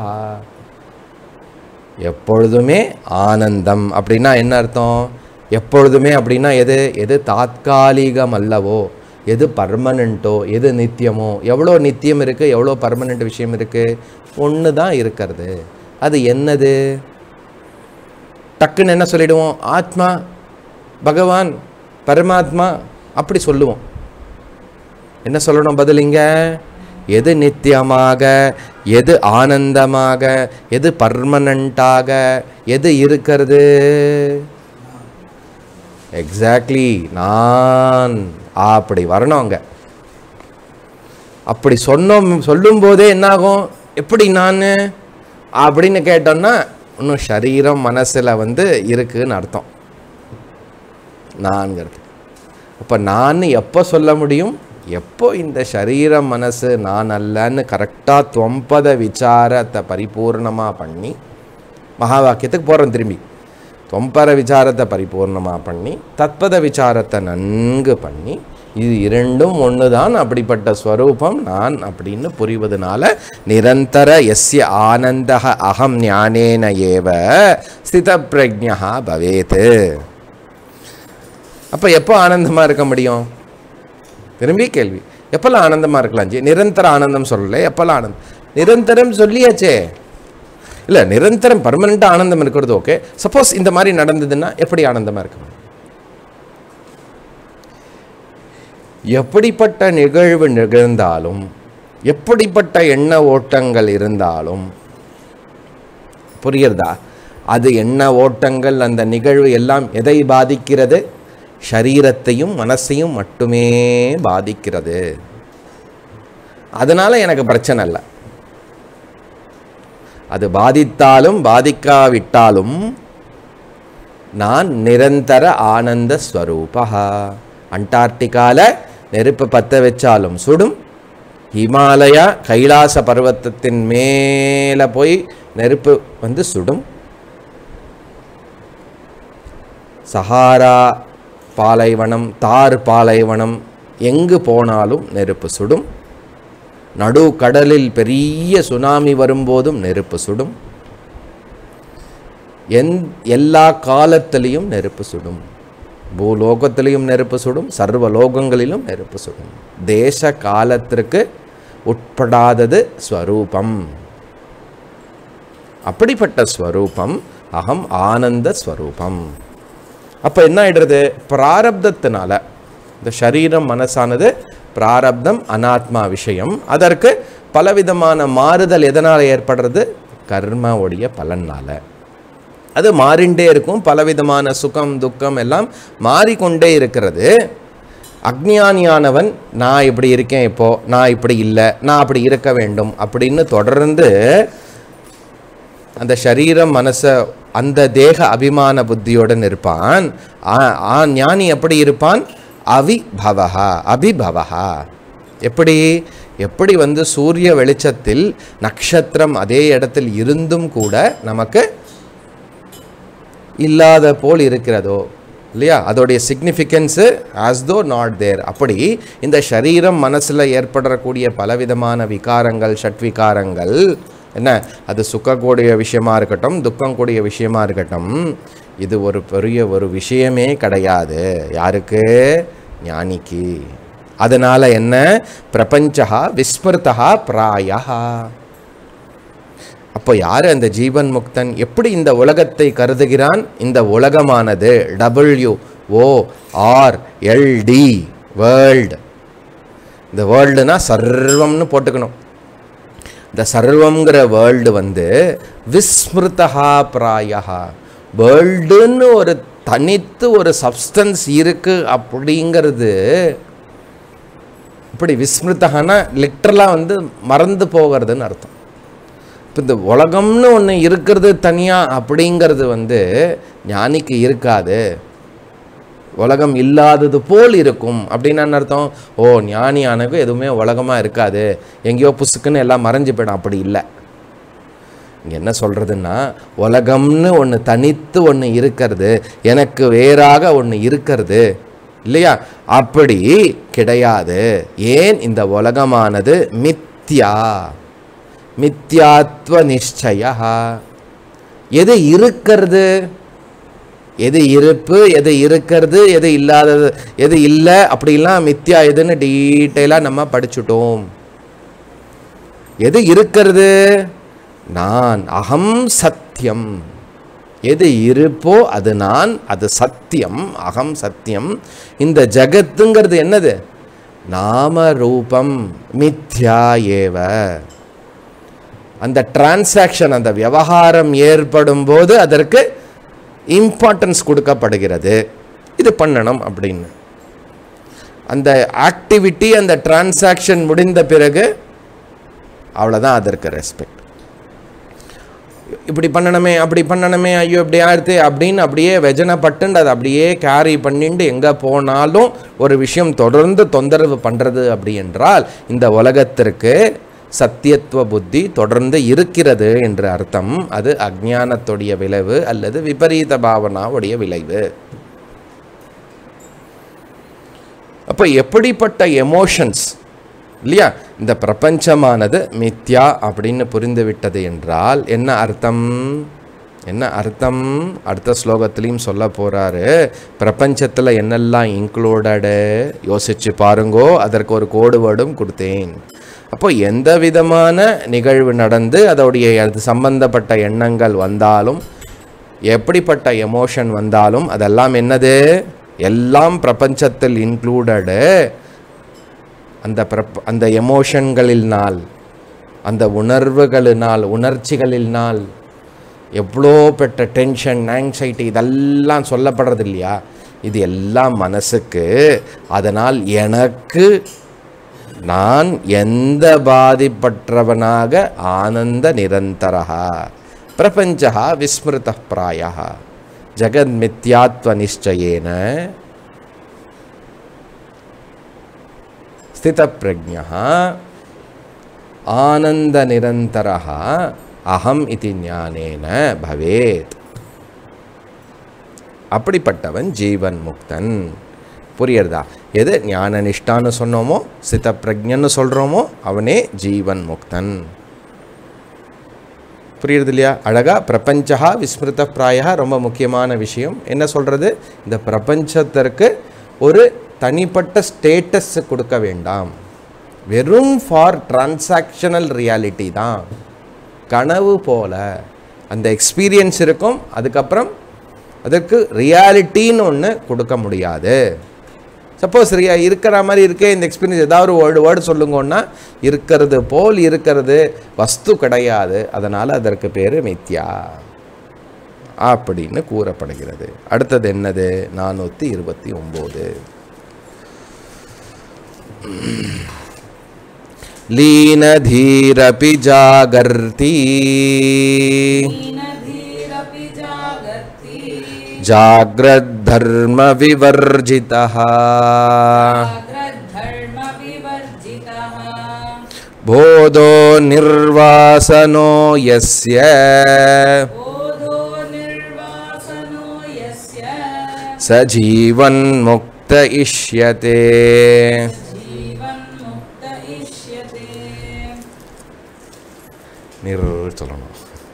எப்பொழுதுமே ஆனந்தம். அப்படின்னா என்ன அர்த்தம்? எப்பொழுதுமே அப்படின்னா எது எது தாத்காலிகம் அல்லவோ, எது பர்மனெண்ட்டோ, எது நித்தியமோ. எவ்வளோ நித்தியம் இருக்குது, எவ்வளோ பர்மனெண்ட் விஷயம் இருக்குது? ஒன்று தான் இருக்கிறது. அது என்னது? டக்குன்னு என்ன சொல்லிடுவோம்? ஆத்மா, பகவான், பரமாத்மா அப்படி சொல்லுவோம். என்ன சொல்லணும் பதிலிங்க? எது நித்தியமாக, எது ஆனந்தமாக, எது பர்மனண்டாக, எது இருக்கிறது? எக்ஸாக்ட்லி நான். அப்படி வரணும் அங்கே. அப்படி சொன்னோம். சொல்லும் போதே என்னாகும்? எப்படி நான் அப்படின்னு கேட்டோம்னா, இன்னும் சரீரம் மனசில் வந்து இருக்குன்னு அர்த்தம் நான்கிறது. அப்போ நான் எப்போ சொல்ல முடியும்? எப்போ இந்த சரீரம் மனசு நான் அல்லன்னு கரெக்டாக தொம்பத விசாரத்தை பரிபூர்ணமாக பண்ணி, மகா வாக்கியத்துக்கு போகிறோம் திரும்பி, தொம்பர விசாரத்தை பரிபூர்ணமாக பண்ணி தத்பத விசாரத்தை நன்கு பண்ணி, இது இரண்டும் ஒன்று தான், அப்படிப்பட்ட ஸ்வரூபம் நான் அப்படின்னு புரிவதனால நிரந்தர எஸ்ய ஆனந்த அகம் ஞானேன ஏவ ஸ்தித பிரஜ்ஞா பவேத். அப்போ எப்போ ஆனந்தமாக இருக்க முடியும்? திரும்பி கேள்வி, எப்போல்லாம் ஆனந்தமாக இருக்கலாம்? ஜி நிரந்தர ஆனந்தம் சொல்லலை, எப்போல்லாம் ஆனந்தம்? நிரந்தரம் சொல்லியாச்சே. இல்லை, நிரந்தரம் பர்மனெண்ட்டாக ஆனந்தம் இருக்கிறது ஓகே. சப்போஸ் இந்த மாதிரி நடந்ததுன்னா எப்படி ஆனந்தமாக இருக்க முடியும்? எப்படிப்பட்ட நிகழ்வு நிகழ்ந்தாலும், எப்படிப்பட்ட எண்ண ஓட்டங்கள் இருந்தாலும், புரியுறதா? அது எண்ண ஓட்டங்கள், அந்த நிகழ்வு எல்லாம் எதை பாதிக்கிறது? ஷரீரத்தையும் மனசையும் மட்டுமே பாதிக்கிறது. அதனால எனக்கு பிரச்சனை இல்லை. அது பாதித்தாலும் பாதிக்காவிட்டாலும் நான் நிரந்தர ஆனந்த ஸ்வரூபா. அண்டார்டிகாவில் நெருப்பு பற்ற வச்சாலும் சுடும், ஹிமாலயா கைலாச பர்வத்தத்தின் மேலே போய் நெருப்பு வந்து சுடும், சஹாரா பாலைவனம், தார் பாலைவனம், எங்கு போனாலும் நெருப்பு சுடும், நடு கடலில் பெரிய சுனாமி வரும்போதும் நெருப்பு சுடும், எந் எல்லா காலத்திலையும் நெருப்பு சுடும், பூலோகத்திலையும் நெருப்பு சுடும், சர்வ லோகங்களிலும் நெருப்பு சுடும். தேச காலத்திற்கு உட்படாதது ஸ்வரூபம். அப்படிப்பட்ட ஸ்வரூபம் அகம் ஆனந்த ஸ்வரூபம். அப்போ என்ன ஆயிடுறது? பிராரப்தத்தினால இந்த சரீரம் மனசானது பிராரப்தம், அனாத்மா விஷயம். அதற்கு பலவிதமான மாறுதல் எதனால் ஏற்படுறது? கர்மாவுடைய பலனால். அது மாறிண்டே இருக்கும். பலவிதமான சுகம் துக்கம் எல்லாம் மாறிக்கொண்டே இருக்கிறது. அக்ஞானியானவன் நான் இப்படி இருக்கேன், இப்போது நான் இப்படி இல்லை, நான் அப்படி இருக்க வேண்டும் அப்படின்னு தொடர்ந்து அந்த சரீரம் மனசை அந்த தேக அபிமான புத்தியுடன் இருப்பான். ஞானி எப்படி இருப்பான்? அவிபவஹா, அபிபவஹா. எப்படி? எப்படி வந்து சூரிய வெளிச்சத்தில் நட்சத்திரம் அதே இடத்தில் இருந்தும் கூட நமக்கு இல்லாத போல் இருக்கிறதோ இல்லையா, அதோடைய significance as though not there. அப்படி இந்த சரீரம் மனசில் ஏற்படக்கூடிய பலவிதமான விகாரங்கள், ஷட்விகாரங்கள் என்ன, அது சுக்கக்கூடிய விஷயமா இருக்கட்டும், துக்கம் கூடிய விஷயமா இருக்கட்டும், இது ஒரு பெரிய ஒரு விஷயமே கிடையாது யாருக்கு, ஞானிக்கு. அதனால என்ன, பிரபஞ்சா விஸ்மிருதா பிராயா. அப்போ யார் அந்த ஜீவன் முக்தன், எப்படி இந்த உலகத்தை கருதுகிறான், இந்த உலகமானது W O R L D world, இந்த வேர்ல்டுனா சர்வம்னு போட்டுக்கணும். இந்த சர்வங்கிற வேர்ல்டு வந்து விஸ்மிருதா பிராயா, வேர்ல்டுன்னு ஒரு தனித்து ஒரு சப்ஸ்டன்ஸ் இருக்கு அப்படிங்கிறது, இப்படி விஸ்மிருதகானா லிட்டரலாக வந்து மறந்து போகிறதுன்னு அர்த்தம். இப்போ இந்த உலகம்னு ஒன்று இருக்கிறது தனியாக அப்படிங்கிறது வந்து ஞானிக்கு இருக்காது, உலகம் இல்லாதது போல் இருக்கும் அப்படின்னு அர்த்தம். ஓ, ஞானியானக்கு எதுவுமே உலகமாக இருக்காது, எங்கேயோ புசுக்குன்னு எல்லாம் மறைஞ்சு போயிடும், அப்படி இல்லை. இங்கே என்ன சொல்கிறதுன்னா, உலகம்னு ஒன்று தனித்து ஒன்று இருக்கிறது, எனக்கு வேறாக ஒன்று இருக்கிறது இல்லையா, அப்படி கிடையாது. ஏன், இந்த உலகமானது மித்யா, மித்யாத்வ நிச்சய. எது இருக்கிறது, எது இருப்பு, எது இருக்கிறது, எது இல்லாதது, எது இல்லை அப்படிலாம் மித்யா எதுன்னு டீட்டெயிலாக நம்ம படிச்சுட்டோம். எது இருக்கிறது, நான், அகம் சத்தியம். எது இருப்போ அது நான், அது சத்தியம், அகம் சத்தியம். இந்த ஜகத்துங்கிறது என்னது, நாம ரூபம் மித்யா ஏவ. அந்த டிரான்சாக்ஷன், அந்த விவகாரம் ஏற்படும் போது அதற்கு இம்பார்ட்டன்ஸ் கொடுக்கப்படுகிறது, இது பண்ணணும் அப்படின்னு. அந்த ஆக்டிவிட்டி, அந்த டிரான்சாக்ஷன் முடிந்த பிறகு அவ்வளோதான் அதற்கு ரெஸ்பெக்ட். இப்படி பண்ணணுமே, அப்படி பண்ணணுமே, ஐயோ இப்படி ஆயிடுத்து அப்படின்னு அப்படியே வெஜனப்பட்டு அதை அப்படியே கேரி பண்ணிட்டு எங்கே போனாலும் ஒரு விஷயம் தொடர்ந்து தொந்தரவு பண்ணுறது அப்படி என்றால் இந்த உலகத்திற்கு சத்தியத்துவ புத்தி தொடர்ந்து இருக்கிறது என்று அர்த்தம். அது அஜ்ஞானத்துடைய விளைவு அல்லது விபரீத பாவனாவுடைய விளைவு. அப்போ எப்படிப்பட்ட எமோஷன்ஸ் இல்லையா, இந்த பிரபஞ்சமானது மித்யா அப்படின்னு புரிந்துவிட்டது என்றால் என்ன அர்த்தம், என்ன அர்த்தம், அடுத்த ஸ்லோகத்திலையும் சொல்ல போகிறாரு. பிரபஞ்சத்தில் என்னெல்லாம் இன்க்ளூடடு யோசிச்சு பாருங்கோ, அதற்கு ஒரு கோடு வேர்டும் கொடுத்தேன். அப்போ எந்த விதமான நிகழ்வு நடந்து அதோடைய அது சம்பந்தப்பட்ட எண்ணங்கள் வந்தாலும், எப்படிப்பட்ட எமோஷன் வந்தாலும் அதெல்லாம் என்னது, எல்லாம் பிரபஞ்சத்தில் இன்க்ளூடடு. அந்த பிரப் அந்த எமோஷன்களினால், அந்த உணர்வுகளினால், உணர்ச்சிகளினால் எவ்வளோ பெற்ற டென்ஷன், ஆங்ஸைட்டி இதெல்லாம் சொல்லப்படுறது இல்லையா, இது எல்லாம் மனசுக்கு. அதனால் எனக்கு நான் எந்த பாதிப்பற்றவனாக ஆனந்த நிரந்தரா பிரபஞ்சா விஸ்மிருத பிராயா ஜகத் மித்யாத்வ நிச்சயேன ஸ்தித பிரஜ்ஞா ஆனந்த நிரந்தரா அகம் இதி ஞானேன பவேத். அப்படிப்பட்டவன் ஜீவன் முக்தன். புரியுறதா? எது ஞான நிஷ்டான்னு சொன்னோமோ, சித்த பிரஜ்ஞன்னு சொல்கிறோமோ அவனே ஜீவன் முக்தன். புரியுறது இல்லையா? அழகா பிரபஞ்சா விஸ்மிருத பிராயா ரொம்ப முக்கியமான விஷயம். என்ன சொல்கிறது, இந்த பிரபஞ்சத்திற்கு ஒரு தனிப்பட்ட ஸ்டேட்டஸ் கொடுக்க வேண்டாம். வெறும் ஃபார் டிரான்சாக்ஷனல் ரியாலிட்டி தான், கனவு போல அந்த எக்ஸ்பீரியன்ஸ் இருக்கும். அதுக்கப்புறம் அதற்கு ரியாலிட்டின்னு ஒன்று கொடுக்க முடியாது. சப்போஸ் ரியா இருக்கிற மாதிரி இருக்கே இந்த எக்ஸ்பீரியன்ஸ், ஏதாவது ஒரு வேர்டு வேர்டு சொல்லுங்கன்னா இருக்கிறது போல் இருக்கிறது, வஸ்து கிடையாது, அதனால் அதற்கு பேர் மித்யா அப்படின்னு கூறப்படுகிறது. அடுத்தது என்னது, நானூற்றி இருபத்தி ஒம்பது. லீனதீரபி ஜாகர்த்தி ஜாக்ரத் தர்ம விவர்ஜிதः போதோ நிர்வாசனோ யஸ்ய சஜீவன் முக்த இஷ்யதே. நிர் சொல்லணும்.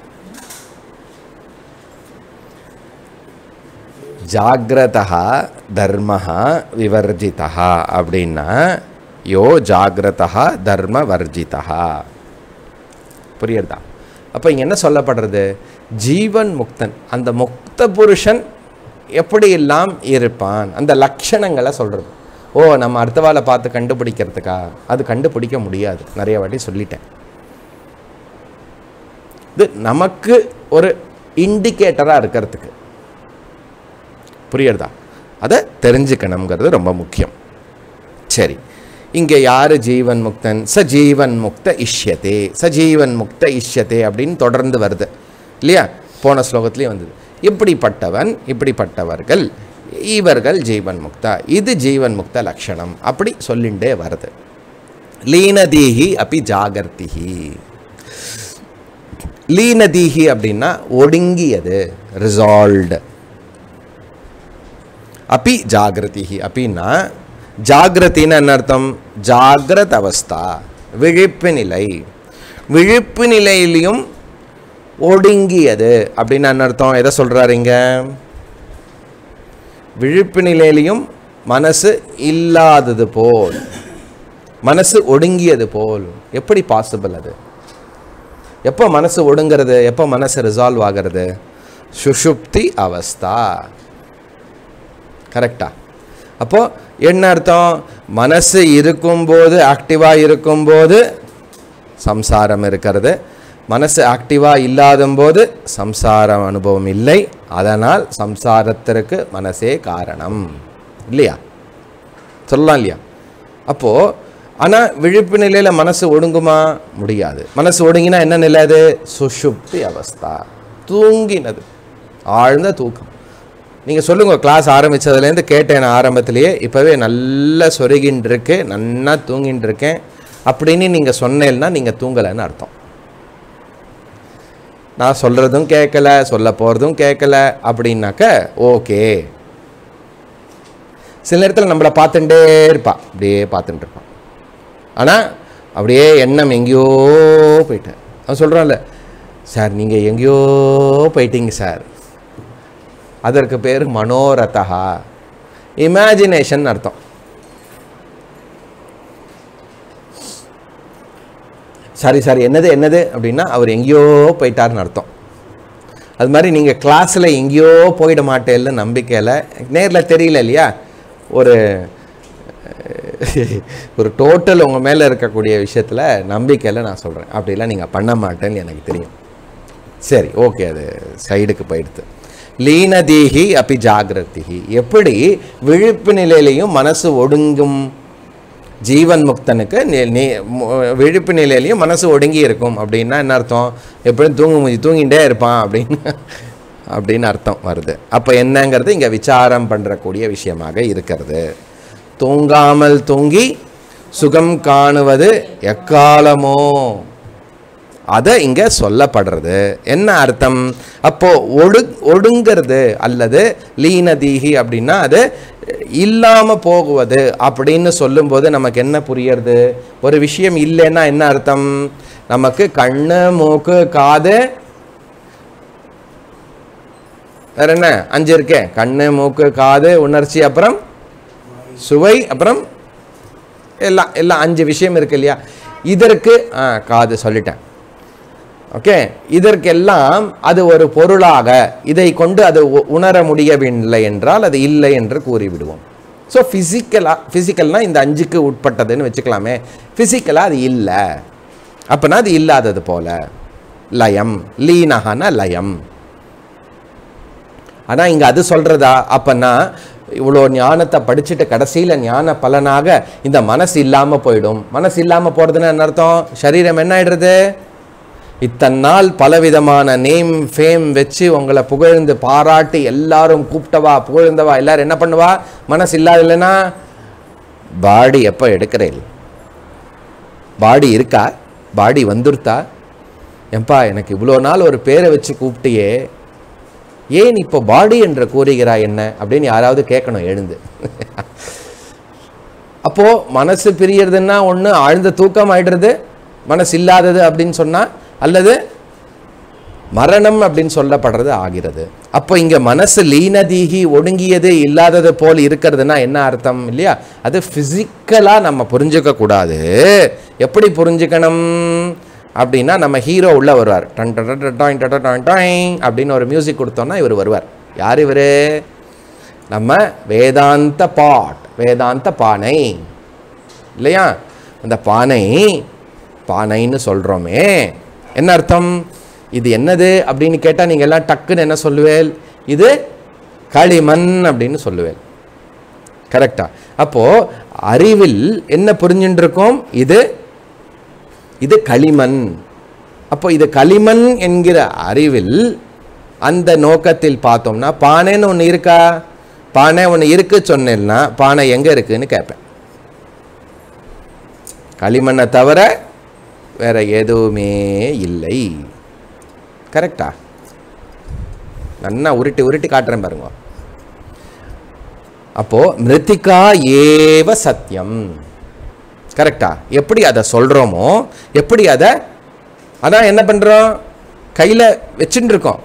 ஜாக்ரதா தர்மஹ விவர்ஜிதா அப்படின்னா யோ ஜாக்ரதா தர்ம வர்ஜிதா. புரியுறதா? அப்போ இங்கே என்ன சொல்லப்படுறது? ஜீவன் முக்தன், அந்த முக்த புருஷன் எப்படி எல்லாம் இருப்பான், அந்த லட்சணங்களை சொல்கிறது. ஓ, நம்ம அடுத்த வாழை பார்த்து கண்டுபிடிக்கிறதுக்கா? அது கண்டுபிடிக்க முடியாது, நிறைய வாட்டி சொல்லிட்டேன். இது நமக்கு ஒரு இண்டிகேட்டராக இருக்கிறதுக்கு. புரியுறதா? அதை தெரிஞ்சுக்கணுங்கிறது ரொம்ப முக்கியம். சரி, இங்கே யார் ஜீவன் முக்தன்? சஜீவன் முக்த இஷ்யதே, சஜீவன் முக்த இஷ்யதே அப்படின்னு தொடர்ந்து வருது இல்லையா? போன ஸ்லோகத்துலேயே வந்தது. இப்படிப்பட்டவன், இப்படிப்பட்டவர்கள், இவர்கள் ஜீவன் முக்தா, இது ஜீவன் முக்த லட்சணம், அப்படி சொல்லிண்டே வருது. லீனதீஹி அப்படி ஜாகர்த்திஹி. லீனதீஹி அப்படின்னா ஒடுங்கியது, ரிசால்வ்டு. அப்பி ஜாகிரதிஹி அப்படின்னா, ஜாகிரத்தின்னு என்ன அர்த்தம்? ஜாகிரத அவஸ்தா, விழிப்பு நிலை. விழிப்பு நிலையிலையும் ஒடுங்கியது அப்படின்னு என்ன அர்த்தம்? எதை சொல்றாரு இங்க? விழிப்பு நிலையிலையும் மனசு இல்லாதது போல், மனசு ஒடுங்கியது போல். எப்படி பாசிபிள் அது? எப்போ மனசு ஒடுங்கிறது, எப்போ மனசு ரிசால்வ் ஆகிறது? சுஷுப்தி அவஸ்தா. கரெக்டா? அப்போ என்ன அர்த்தம்? மனசு இருக்கும்போது, ஆக்டிவாக இருக்கும்போது சம்சாரம் இருக்கிறது, மனசு ஆக்டிவாக இல்லாத போது சம்சாரம் அனுபவம் இல்லை. அதனால் சம்சாரத்திற்கு மனசே காரணம் இல்லையா? சொல்லலாம் இல்லையா? அப்போது ஆனால் விழிப்பு நிலையில் மனசு ஒடுங்குமா? முடியாது. மனசு ஒடுங்கினா என்ன நிலை அது? சுஷுப்தி அவஸ்தா, தூங்கினது, ஆழ்ந்த தூக்கம். நீங்கள் சொல்லுங்கள், கிளாஸ் ஆரம்பித்ததுலேருந்து கேட்டேன் நான் ஆரம்பத்திலேயே, இப்போவே நல்லா சொருகின்னு இருக்கு, நல்லா தூங்கின்னு இருக்கேன் அப்படின்னு நீங்கள் சொன்னேன்னா நீங்கள் தூங்கலைன்னு அர்த்தம். நான் சொல்கிறதும் கேட்கல, சொல்ல போகிறதும் கேட்கல அப்படின்னாக்க ஓகே. சில நேரத்தில் நம்மளை பார்த்துட்டே இருப்பா, அப்படியே பார்த்துட்டு இருப்பான். ஆனால் அப்படியே எண்ணம் எங்கேயோ போயிட்டேன். அவன் சொல்கிறான்ல, சார் நீங்கள் எங்கேயோ போயிட்டீங்க சார். அதற்கு பேர் மனோரதா, இமேஜினேஷன் அர்த்தம். சாரி சாரி என்னது என்னது அப்படின்னா அவர் எங்கேயோ போயிட்டார்னு அர்த்தம். அது மாதிரி நீங்கள் கிளாஸில் எங்கேயோ போயிட மாட்டேன்னு நம்பிக்கையில், நேரில் தெரியல இல்லையா, ஒரு ஒரு டோட்டல் உங்கள் மேலே இருக்கக்கூடிய விஷயத்தில் நம்பிக்கையில் நான் சொல்கிறேன். அப்படிலாம் நீங்கள் பண்ண மாட்டேன்னு எனக்கு தெரியும். சரி, ஓகே, அது சைடுக்கு போயிடுது. லீனதீஹி அப்படி ஜாகிரதிஹி. எப்படி விழிப்பு நிலையிலையும் மனசு ஒடுங்கும் ஜீவன் முக்தனுக்கு விழிப்பு நிலையிலையும் மனசு ஒடுங்கி இருக்கும் அப்படின்னா என்ன அர்த்தம்? எப்படியும் தூங்கு தூங்கிகிட்டே இருப்பான் அப்படின்னு அப்படின்னு அர்த்தம் வருது. அப்போ என்னங்கிறது இங்கே விசாரம் பண்ணுறக்கூடிய விஷயமாக இருக்கிறது. தூங்காமல் தூங்கி சுகம் காணுவது எக்காலமோ, அதை இங்கே சொல்லப்படுறது. என்ன அர்த்தம்? அப்போ ஒடு ஒடுங்கிறது அல்லது லீனதீஹி அப்படின்னா அது இல்லாமல் போகுவது அப்படின்னு சொல்லும்போது நமக்கு என்ன புரியறது? ஒரு விஷயம் இல்லைன்னா என்ன அர்த்தம்? நமக்கு கண்ணு, மூக்கு, காது, வேற என்ன அஞ்சு இருக்கே, கண்ணு, மூக்கு, காது, உணர்ச்சி, அப்புறம் சுவை, அப்புறம் எல்லாம் எல்லாம் அஞ்சு விஷயம் இருக்கு இல்லையா? இதற்கு ஆ காது சொல்லிட்டேன். ஓகே, இதற்கெல்லாம் அது ஒரு பொருளாக இதை கொண்டு அது உணர முடியவில்லை என்றால் அது இல்லை என்று கூறிவிடுவோம். ஸோ ஃபிசிக்கலாக, ஃபிசிக்கல்னால் இந்த அஞ்சுக்கு உட்பட்டதுன்னு வச்சுக்கலாமே. ஃபிசிக்கலாக அது இல்லை, அப்போனா அது இல்லாதது போல. லயம், லீனஹான லயம். ஆனால் இங்கே அது சொல்கிறதா? அப்போனா இவ்வளோ ஞானத்தை படிச்சுட்டு கடைசியில் ஞான பலனாக இந்த மனசு இல்லாமல் போயிடும். மனசு இல்லாமல் போகிறதுன்னு என்ன அர்த்தம்? சரீரம் என்ன ஆயிடுறது? இத்தனை நாள் பலவிதமான நேம் ஃபேம் வச்சு உங்களை புகழ்ந்து பாராட்டி எல்லாரும் கூப்பிட்டவா புகழ்ந்தவா எல்லாரும் என்ன பண்ணுவா? மனசு இல்லாத இல்லைன்னா பாடி எப்போ எடுக்கிறேன் பாடி இருக்கா, பாடி வந்துருத்தா, ஏன்பா எனக்கு இவ்வளோ நாள் ஒரு பேரை வச்சு கூப்பிட்டியே, ஏன் இப்போ பாடி என்று கூறுகிறாய் என்ன அப்படின்னு யாராவது கேட்கணும் எழுந்து. அப்போ மனசு பிரியறதுன்னா ஒன்று ஆழ்ந்த தூக்கம் ஆயிடுறது மனசு இல்லாதது அப்படின்னு சொன்னா, அல்லது மரணம் அப்படின்னு சொல்லப்படுறது ஆகிறது. அப்போ இங்க மனசு லீனதீகி ஒடுங்கியது இல்லாதது போல் இருக்கிறதுனா என்ன அர்த்தம் இல்லையா? அது பிசிக்கலா நம்ம புரிஞ்சுக்க கூடாது. எப்படி புரிஞ்சுக்கணும் அப்படின்னா, நம்ம ஹீரோ உள்ள வருவார், டன் டன் அப்படின்னு ஒரு மியூசிக் கொடுத்தோம்னா இவர் வருவார். யார் இவர்? நம்ம வேதாந்த பாட், வேதாந்த பானை இல்லையா? அந்த பானை பானைன்னு சொல்றோமே, என்ன அர்த்தம்? இது என்னது அப்படின்னு கேட்டால் நீங்கள் எல்லாம் டக்குன்னு என்ன சொல்லுவேல்? இது களிமண் அப்படின்னு சொல்லுவேல். கரெக்டா? அப்போ அறிவில் என்ன புரிஞ்சுட்டு இருக்கோம்? இது இது களிமண். அப்போ இது களிமண் என்கிற அறிவில் அந்த நோக்கத்தில் பார்த்தோம்னா, பானைன்னு ஒன்று இருக்கா? பானை ஒன்று இருக்கு சொன்னேன்னா பானை எங்கே இருக்குன்னு கேட்பேன். களிமண்ணை தவிர வேற எதுவுமே இல்லை. கரெக்டா? நல்லா உருட்டி உருட்டி காட்டுறேன் பாருங்க. அப்போ மிருத்திகா ஏவ சத்தியம். கரெக்டா? எப்படி அதை சொல்றோமோ, எப்படி அதை அதான் என்ன பண்றோம், கையில வச்சுட்டு இருக்கோம்.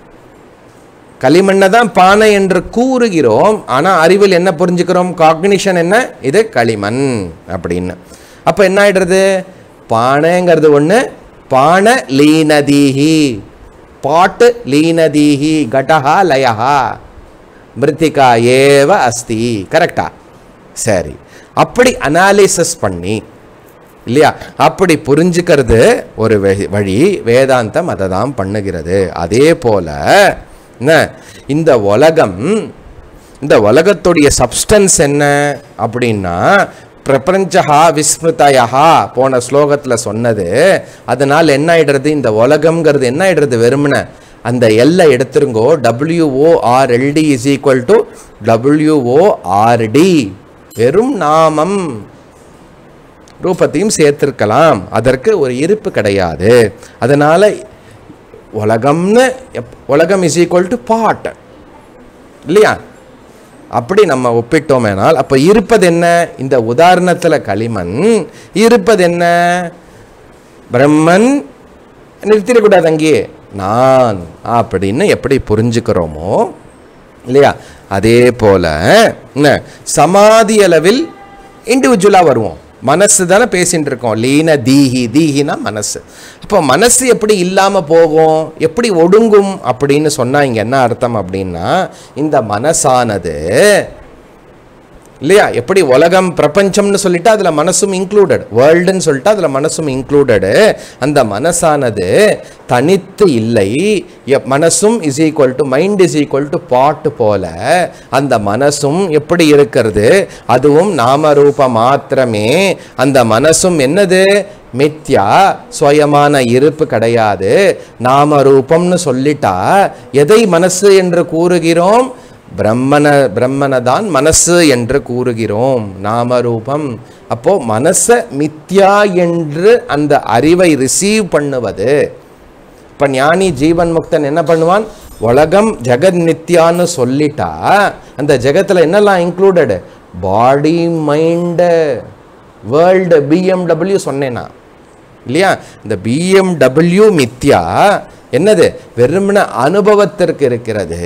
களிமண்ணை தான் பானை என்று கூறுகிறோம், ஆனா அறிவில் என்ன புரிஞ்சுக்கிறோம்? காக்னிஷன் என்ன? இது களிமண் அப்படின்னு. அப்ப என்ன ஆயிடுறது? பானைங்கிறது ஒண்ணு, பான லீனதீஹி, பாட்டு லீனதீஹி, கடஹா லயஹா, மிருத்திகா ஏவ அஸ்தி. கரெக்டா? சரி, அப்படி அனாலிசிஸ் பண்ணி இல்லையா, அப்படி புரிஞ்சுக்கிறது ஒரு வழி. வேதாந்தம் அதை தான் பண்ணுகிறது. அதே போல இந்த உலகம், இந்த உலகத்துடைய சப்ஸ்டன்ஸ் என்ன அப்படின்னா, பிரபஞ்சஹா விஸ்மிருதயா போன ஸ்லோகத்தில் சொன்னது. அதனால் என்ன ஆயிடுறது? இந்த உலகம்ங்கிறது என்ன ஆயிடுறது? வெறுமன அந்த எல்லை எடுத்துருங்கோ, W O R L D is equal to W O R D, வெறும் நாமம். ரூபத்தையும் சேர்த்திருக்கலாம், அதற்கு ஒரு இருப்பு கிடையாது. அதனால உலகம்னு உலகம் இஸ் ஈக்குவல் டு பாட் இல்லையா? அப்படி நம்ம ஒப்பிட்டோமேனால் அப்ப இருப்பது என்ன? இந்த உதாரணத்துல களிமண், இருப்பது என்ன? பிரம்மன். நிறுத்திடக்கூடாது அங்கேயே, நான் அப்படின்னு எப்படி புரிஞ்சுக்கிறோமோ இல்லையா? அதே போல சமாதி அளவில் இண்டிவிஜுவலா வருவோம். மனசு தானே பேசிட்டு இருக்கோம். லீன தீஹி, தீஹினா மனசு. அப்போ மனசு எப்படி இல்லாம போகும், எப்படி ஒடுங்கும் அப்படின்னு சொன்னா இங்க என்ன அர்த்தம் அப்படின்னா, இந்த மனசானது இல்லையா, எப்படி உலகம் பிரபஞ்சம்னு சொல்லிட்டு அதுல மனசும் இன்க்ளூடட், வேர்ல்டுன்னு சொல்லிட்டு அதுல மனசும் இன்க்ளூடடு. அந்த மனசானது தனித்து இல்லை. மனசும் is equal to mind is equal to பாட்டு போல அந்த மனசும் எப்படி இருக்கிறது? அதுவும் நாமரூப மாத்திரமே. அந்த மனசும் என்னது? மித்யா, சுயமான இருப்பு கிடையாது. நாமரூபம்னு சொல்லிட்டா எதை மனசு என்று கூறுகிறோம்? பிரம்மன பிரம்மனை தான் மனசு என்று கூறுகிறோம், நாமரூபம். அப்போ மனச மித்யா என்று அந்த அறிவை ரிசீவ் பண்ணுவது. இப்ப ஞானி ஜீவன் முக்தன் என்ன பண்ணுவான்? உலகம் ஜெகத் நித்யான்னு சொல்லிட்டா அந்த ஜெகத்துல என்னெல்லாம் included? Body, mind, world, BMW சொன்னேனா இல்லையா? இந்த பிஎம்டபிள்யூ மித்யா என்னது? வெறுமன அனுபவத்திற்கு இருக்கிறது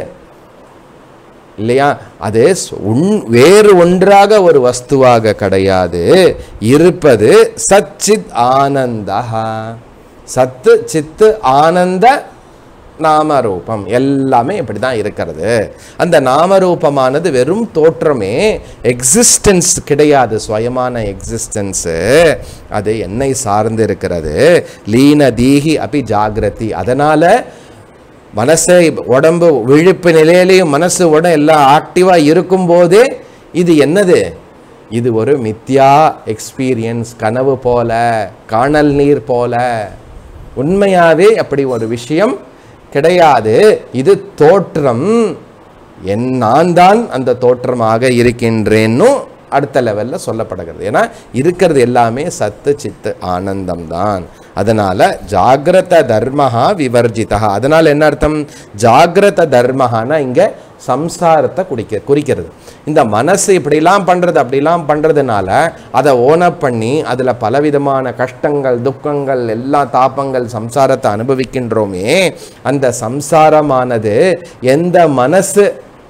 இல்லையா? அது வேறு ஒன்றாக ஒரு வஸ்துவாக கிடையாது. இருப்பது சச்சித் ஆனந்தா. சத்து சித்து ஆனந்த நாமரூபம் எல்லாமே இப்படிதான் இருக்கிறது. அந்த நாமரூபமானது வெறும் தோற்றமே, எக்ஸிஸ்டன்ஸ் கிடையாது, சுயமான எக்ஸிஸ்டன்ஸ். அது என்னை சார்ந்து இருக்கிறது. லீன தீஹி அபி ஜாகிரதி. அதனால மனசை, உடம்பு விழிப்பு நிலையிலையும் மனசு உடம்பு எல்லாம் ஆக்டிவா இருக்கும் போதே இது என்னது? இது ஒரு மித்யா எக்ஸ்பீரியன்ஸ், கனவு போல, காணல் நீர் போல. உண்மையாவே அப்படி ஒரு விஷயம் கிடையாது. இது தோற்றம். என் நான் தான் அந்த தோற்றமாக இருக்கின்றேன்னு அடுத்த லெவலில் சொல்லப்படுகிறது. ஏன்னா இருக்கிறது எல்லாமே சத்து சித்து ஆனந்தம் தான். அதனால் ஜாகிரத தர்மஹா விவர்ஜிதா. அதனால் என்ன அர்த்தம்? ஜாகிரத தர்மஹானா இங்கே சம்சாரத்தை குடிக்க குறிக்கிறது. இந்த மனசு இப்படிலாம் பண்ணுறது அப்படிலாம் பண்ணுறதுனால அதை ஓனப் பண்ணி அதில் பலவிதமான கஷ்டங்கள் துக்கங்கள் எல்லா தாபங்கள் சம்சாரத்தை அனுபவிக்கின்றோமே, அந்த சம்சாரமானது எந்த மனசு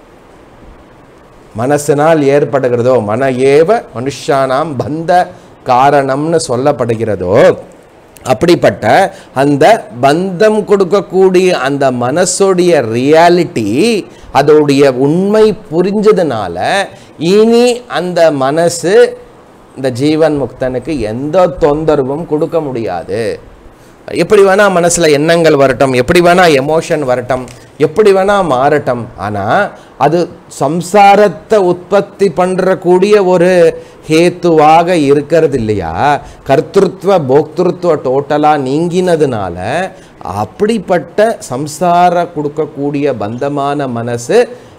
மனசினால் ஏற்படுகிறதோ, மன ஏவ மனுஷானாம் பந்த காரணம்னு சொல்லப்படுகிறதோ, அப்படிப்பட்ட அந்த பந்தம் கொடுக்கக்கூடிய அந்த மனசுடைய ரியாலிட்டி, அதோடைய உண்மை புரிஞ்சதுனால இனி அந்த மனசு இந்த ஜீவன் முக்தனுக்கு எந்த தொந்தரவும் கொடுக்க முடியாது. எப்படி வேணா மனசில் எண்ணங்கள் வரட்டும், எப்படி வேணா எமோஷன் வரட்டும், எப்படி வேணா மாறட்டும், ஆனால் அது சம்சாரத்தை உற்பத்தி பண்ணுறக்கூடிய ஒரு ஹேத்துவாக இருக்கிறது இல்லையா. கர்த்திருவ போக்திருத்துவ டோட்டலாக நீங்கினதுனால அப்படிப்பட்ட சம்சார கொடுக்கக்கூடிய பந்தமான மனசு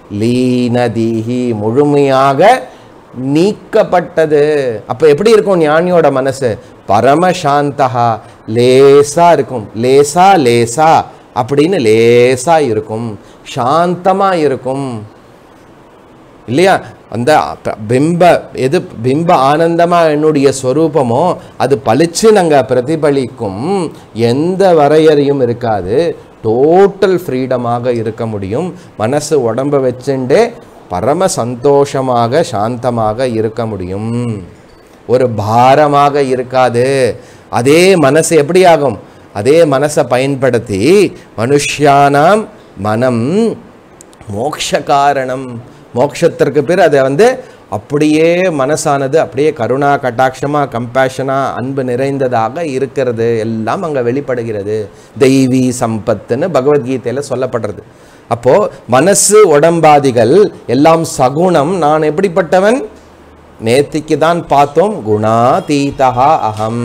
லீனதீஹி முழுமையாக நீக்கப்பட்டது. அப்போ எப்படி இருக்கும் ஞானியோட மனசு? பரமசாந்தகா, லேசா இருக்கும். லேசா லேசா அப்படின்னு லேசா இருக்கும், சாந்தமா இருக்கும் இல்லையா. அந்த பிம்ப எது பிம்ப ஆனந்தமா என்னுடைய ஸ்வரூபமோ அது பளிச்சு நாங்கள் பிரதிபலிக்கும். எந்த வரையறையும் இருக்காது. டோட்டல் ஃப்ரீடமாக இருக்க முடியும். மனசு உடம்பை வச்சுட்டே பரம சந்தோஷமாக சாந்தமாக இருக்க முடியும். ஒரு பாரமாக இருக்காது. அதே மனசு எப்படி ஆகும்? அதே மனசை பயன்படுத்தி மனுஷ்யானாம் மனம் மோக்ஷ காரணம், மோட்சத்திற்கு பேர் அதை வந்து அப்படியே மனசானது அப்படியே கருணா கட்டாட்சமாக கம்பேஷனாக அன்பு நிறைந்ததாக இருக்கிறது. எல்லாம் அங்கே வெளிப்படுகிறது. தெய்வீ சம்பத்துன்னு பகவத்கீதையில் சொல்லப்படுறது. அப்போது மனசு உடம்பாதிகள் எல்லாம் சகுணம். நான் எப்படிப்பட்டவன்? நேத்திக்கு தான் பார்த்தோம், குணாதீதா அகம்,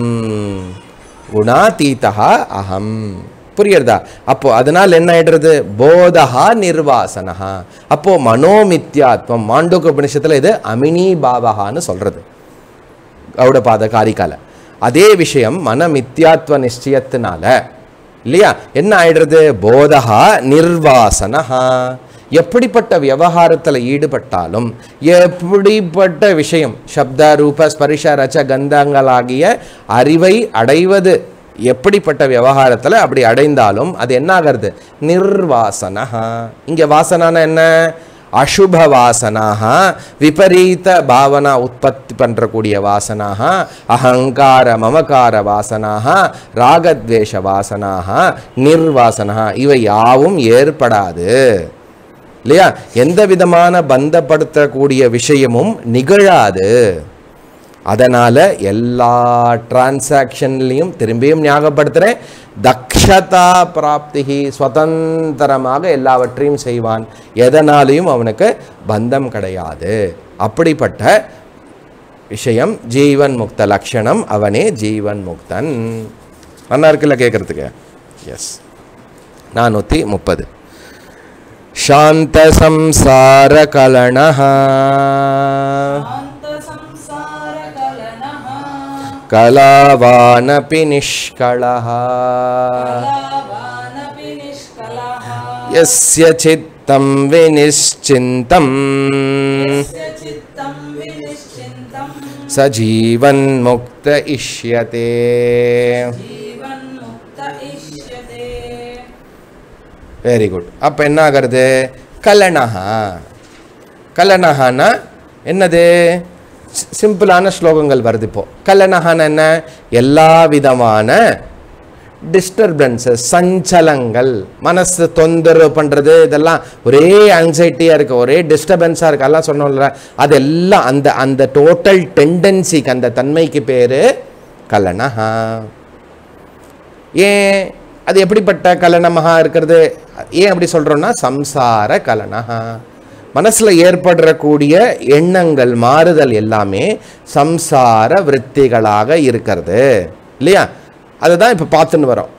குணாதீதா அகம். புரியுறதா? அப்போ அதனால் என்ன ஆயிடுறது? போதஹா நிர்வாசனஹா. அப்போ மனோமித்யாத்வம், மாண்டூக்க உபனிஷத்தில் இது அமினி பாவகான்னு சொல்றது கௌடபாத காரிக்கால. அதே விஷயம் மனமித்யாத்வ நிச்சயத்தினால இல்லையா என்ன ஆயிடுறது? போதஹா நிர்வாசனஹா. எப்படிப்பட்ட விவகாரத்தில் ஈடுபட்டாலும், எப்படிப்பட்ட விஷயம் சப்த ரூப ஸ்பரிஷ ரச்ச கந்தங்களாகிய அறிவை அடைவது, எப்படிப்பட்ட விவகாரத்தில் அப்படி அடைந்தாலும் அது என்ன ஆகிறது? நிர்வாசனஹா. இங்கே வாசனான என்ன? அசுப வாசனாக, விபரீத பாவனா உற்பத்தி பண்ணுறக்கூடிய வாசனாக, அகங்கார மமகார வாசனாக, ராகத்வேஷ வாசனாக, நிர்வாசனா. இவை யாவும் ஏற்படாது இல்லையா. எந்த விதமான பந்தப்படுத்தக்கூடிய விஷயமும் நிகழாது. அதனால் எல்லா டிரான்சாக்ஷன்லையும் திரும்பியும் ஞாபகப்படுத்துகிறேன், தக்ஷதா பிராப்திகி, சுதந்திரமாக எல்லாவற்றையும் செய்வான். எதனாலையும் அவனுக்கு பந்தம் கிடையாது. அப்படிப்பட்ட விஷயம் ஜீவன் முக்த லக்ஷணம். அவனே ஜீவன் முக்தன். நல்லா இருக்குல்ல கேட்குறதுக்கு? எஸ். நானூற்றி முப்பது. சாந்த சம்சார கலணஹ கலாவானபி நிஷ்கலஹ யஸ்ய சித்தம் விநிஷ்சிந்தம் சஜீவன் முக்த இஷ்யதே. Very good. அப்போ என்ன ஆகிறது? கலனஹா. கலனஹானா என்னது? சிம்பிளான ஸ்லோகங்கள் வருது இப்போ. கலனஹான என்ன? எல்லா விதமான டிஸ்டர்பன்ஸஸ், சஞ்சலங்கள், மனசு தொந்தரவு பண்ணுறது, இதெல்லாம் ஒரே ஆங்ஸைட்டியாக இருக்குது, ஒரே டிஸ்டர்பன்ஸாக இருக்குது, எல்லாம் சொன்னோம்ல, அதெல்லாம் அந்த அந்த டோட்டல் டெண்டன்சிக்கு, அந்த தன்மைக்கு பேர் கலனஹா. ஏன் அது எப்படிப்பட்ட கலனமாக இருக்கிறது? ஏன் அப்படி சொல்கிறோன்னா, சம்சார கலனஹா. மனசில் ஏற்படக்கூடிய எண்ணங்கள் மாறுதல் எல்லாமே சம்சார விருத்திகளாக இருக்கிறது இல்லையா. அதுதான் இப்போ பார்த்துன்னு வரோம்.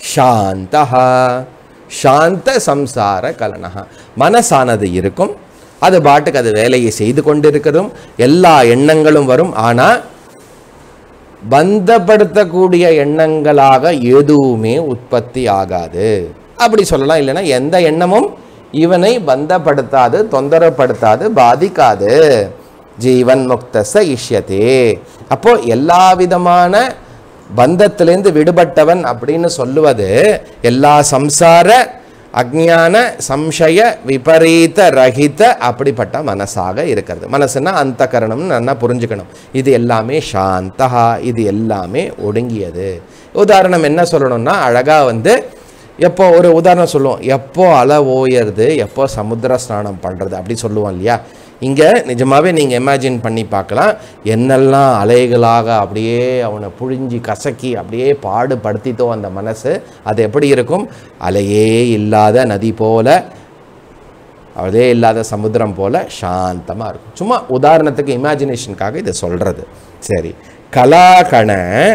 சாந்தஹா, சாந்த சம்சார கலனஹா. மனசானது இருக்கும், அது பாட்டுக்கு அது வேலையை செய்து கொண்டிருக்கிறதும் எல்லா எண்ணங்களும் வரும். ஆனால் பந்தப்படுத்தக்கூடிய எண்ணங்களாக எதுவுமே உற்பத்தி ஆகாது அப்படி சொல்லலாம். இல்லைன்னா எந்த எண்ணமும் இவனை பந்தப்படுத்தாது, தொந்தரப்படுத்தாது, பாதிக்காது. ஜீவன் முக்தஸ இஷ்யதே. அப்போ எல்லா விதமான பந்தத்திலேருந்து விடுபட்டவன் அப்படின்னு சொல்லுவது எல்லா சம்சார அஜ்ஞான சம்சய விபரீத ரஹித அப்படிப்பட்ட மனசாக இருக்கிறது. மனசுன்னா அந்த கரணம்னு நல்லா புரிஞ்சுக்கணும். இது எல்லாமே சாந்தஹா, இது எல்லாமே ஒடுங்கியது. உதாரணம் என்ன சொல்லணும்னா, அழகாக வந்து எப்போ ஒரு உதாரணம் சொல்லுவோம், எப்போ அலை ஓயறது, எப்போ சமுத்திர ஸ்நானம் பண்ணுறது அப்படி சொல்லுவோம் இல்லையா. இங்கே நிஜமாகவே நீங்கள் இமேஜின் பண்ணி பார்க்கலாம், என்னெல்லாம் அலைகளாக அப்படியே அவனை புழிஞ்சி கசக்கி அப்படியே பாடுபடுத்தித்தோ அந்த மனசு, அது எப்படி இருக்கும்? அலையே இல்லாத நதி போல, அதே இல்லாத சமுத்திரம் போல சாந்தமாக இருக்கும். சும்மா உதாரணத்துக்கு இமேஜினேஷனுக்காக இதை சொல்கிறது. சரி, கலாகண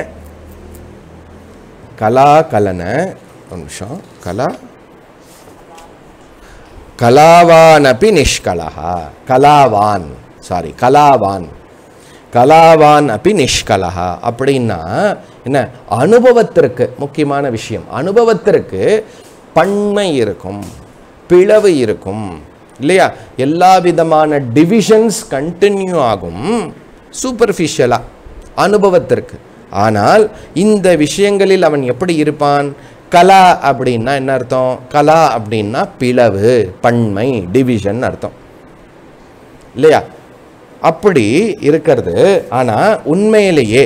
கலாகலன ஒரு நிமிஷம் கலா கலாவான் அப்படி நிஷ்கலஹா. கலாவான் சாரி கலாவான் கலாவான் அப்படி நிஷ்கலஹா அப்படின்னா என்ன? அனுபவத்திற்கு முக்கியமான விஷயம். அனுபவத்திற்கு பன்மை இருக்கும், பிளவு இருக்கும் இல்லையா. எல்லா விதமான டிவிஷன்ஸ் கண்டினியூ ஆகும் சூப்பர்ஃபிஷியலாக அனுபவத்திற்கு. ஆனால் இந்த விஷயங்களில் அவன் எப்படி இருப்பான்? கலா அப்படின்னா என்ன அர்த்தம்? கலா அப்படின்னா பிளவு, பன்மை, டிவிஷன் அர்த்தம் இல்லையா. அப்படி இருக்கிறது. ஆனால் உண்மையிலேயே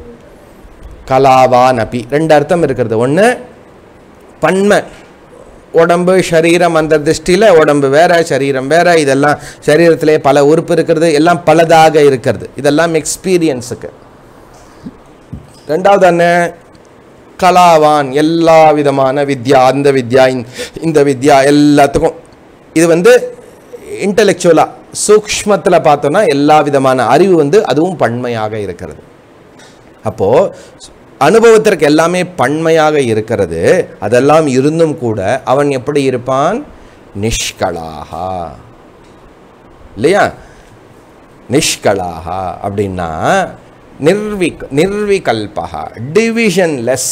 கலாவான் அப்பி ரெண்டு அர்த்தம் இருக்கிறது. ஒன்று பன்மை, உடம்பு சரீரம், அந்த திருஷ்டியில் உடம்பு வேற சரீரம் வேற, இதெல்லாம் சரீரத்திலே பல உறுப்பு இருக்கிறது, எல்லாம் பலதாக இருக்கிறது. இதெல்லாம் எக்ஸ்பீரியன்ஸுக்கு. ரெண்டாவது என்ன? கலாவான், எல்லா விதமான வித்யா, அந்த வித்யா இந்த வித்யா எல்லாத்துக்கும். இது வந்து இன்டலெக்சுவலாக சூக்ஷ்மத்தில் பார்த்தோன்னா எல்லா விதமான அறிவு வந்து அதுவும் பன்மையாக இருக்கிறது. அப்போது அனுபவத்திற்கு எல்லாமே பன்மையாக இருக்கிறது. அதெல்லாம் இருந்தும் கூட அவன் எப்படி இருப்பான்? நிஷ்கலாகா இல்லையா. நிஷ்கலாகா அப்படின்னா நிர்விக் நிர்விகல்பகா, டிவிஷன்லெஸ்,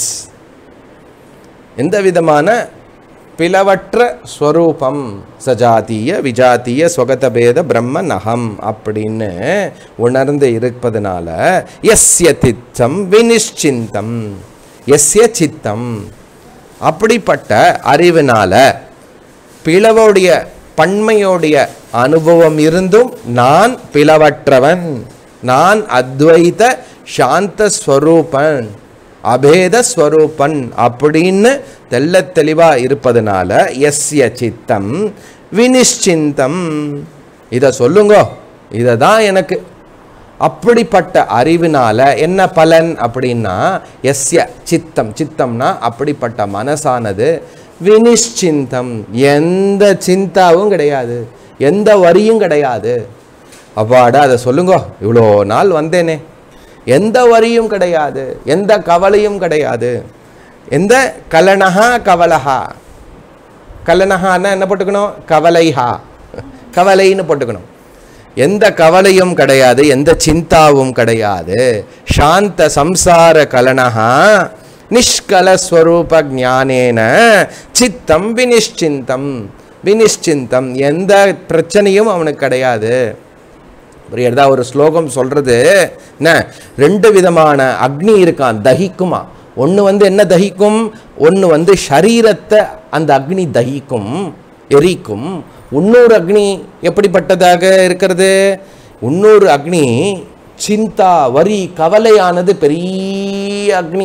எந்த விதமான பிளவற்ற ஸ்வரூபம். சஜாத்திய விஜாத்திய ஸ்வகதபேத பிரம்ம நகம் அப்படின்னு உணர்ந்து இருப்பதனால எஸ்ய சித்தம் வினிஷ்சிந்தம், எஸ்ய சித்தம் அப்படிப்பட்ட அறிவினால பிளவோடைய பன்மையோடைய அனுபவம் இருந்தும் நான் பிளவற்றவன், நான் அத்வைத சாந்த ஸ்வரூபன், அபேத ஸ்வரூபன் அப்படின்னு தெல்ல தெளிவாக இருப்பதனால எஸ்ய சித்தம் வினிஷ்சிந்தம். இதை சொல்லுங்க, இதை தான் எனக்கு. அப்படிப்பட்ட அறிவினால என்ன பலன் அப்படின்னா, எஸ்ய சித்தம், சித்தம்னா அப்படிப்பட்ட மனசானது, வினிஷ்சிந்தம் எந்த சிந்தாவும் கிடையாது, எந்த வரியும் கிடையாது. அப்பாடா அதை சொல்லுங்க, இவ்வளோ நாள் வந்தேனே, எந்த வரியும் கிடையாது, எந்த கவலையும் கிடையாது. எந்த கலனஹா கவலஹா, கலனஹான்னா என்ன போட்டுக்கணும்? கவலைஹா, கவலைன்னு போட்டுக்கணும். எந்த கவலையும் கிடையாது, எந்த சிந்தாவும் கிடையாது. சாந்த சம்சார கலனஹா நிஷ்கலஸ்வரூப ஞானேன சித்தம் வினிஷ்சிந்தம். வினிஷ்சிந்தம் எந்த பிரச்சனையும் அவனுக்கு கிடையாது. ஏதாவது ஒரு ஸ்லோகம் சொல்றது என்ன, ரெண்டு விதமான அக்னி இருக்கான், தகிக்குமா. ஒன்று வந்து என்ன தகிக்கும்? ஒன்று வந்து ஷரீரத்தை அந்த அக்னி தகிக்கும், எரிக்கும். இன்னொரு அக்னி எப்படிப்பட்டதாக இருக்கிறது? இன்னொரு அக்னி சிந்தா, வரி, கவலையானது பெரிய அக்னி.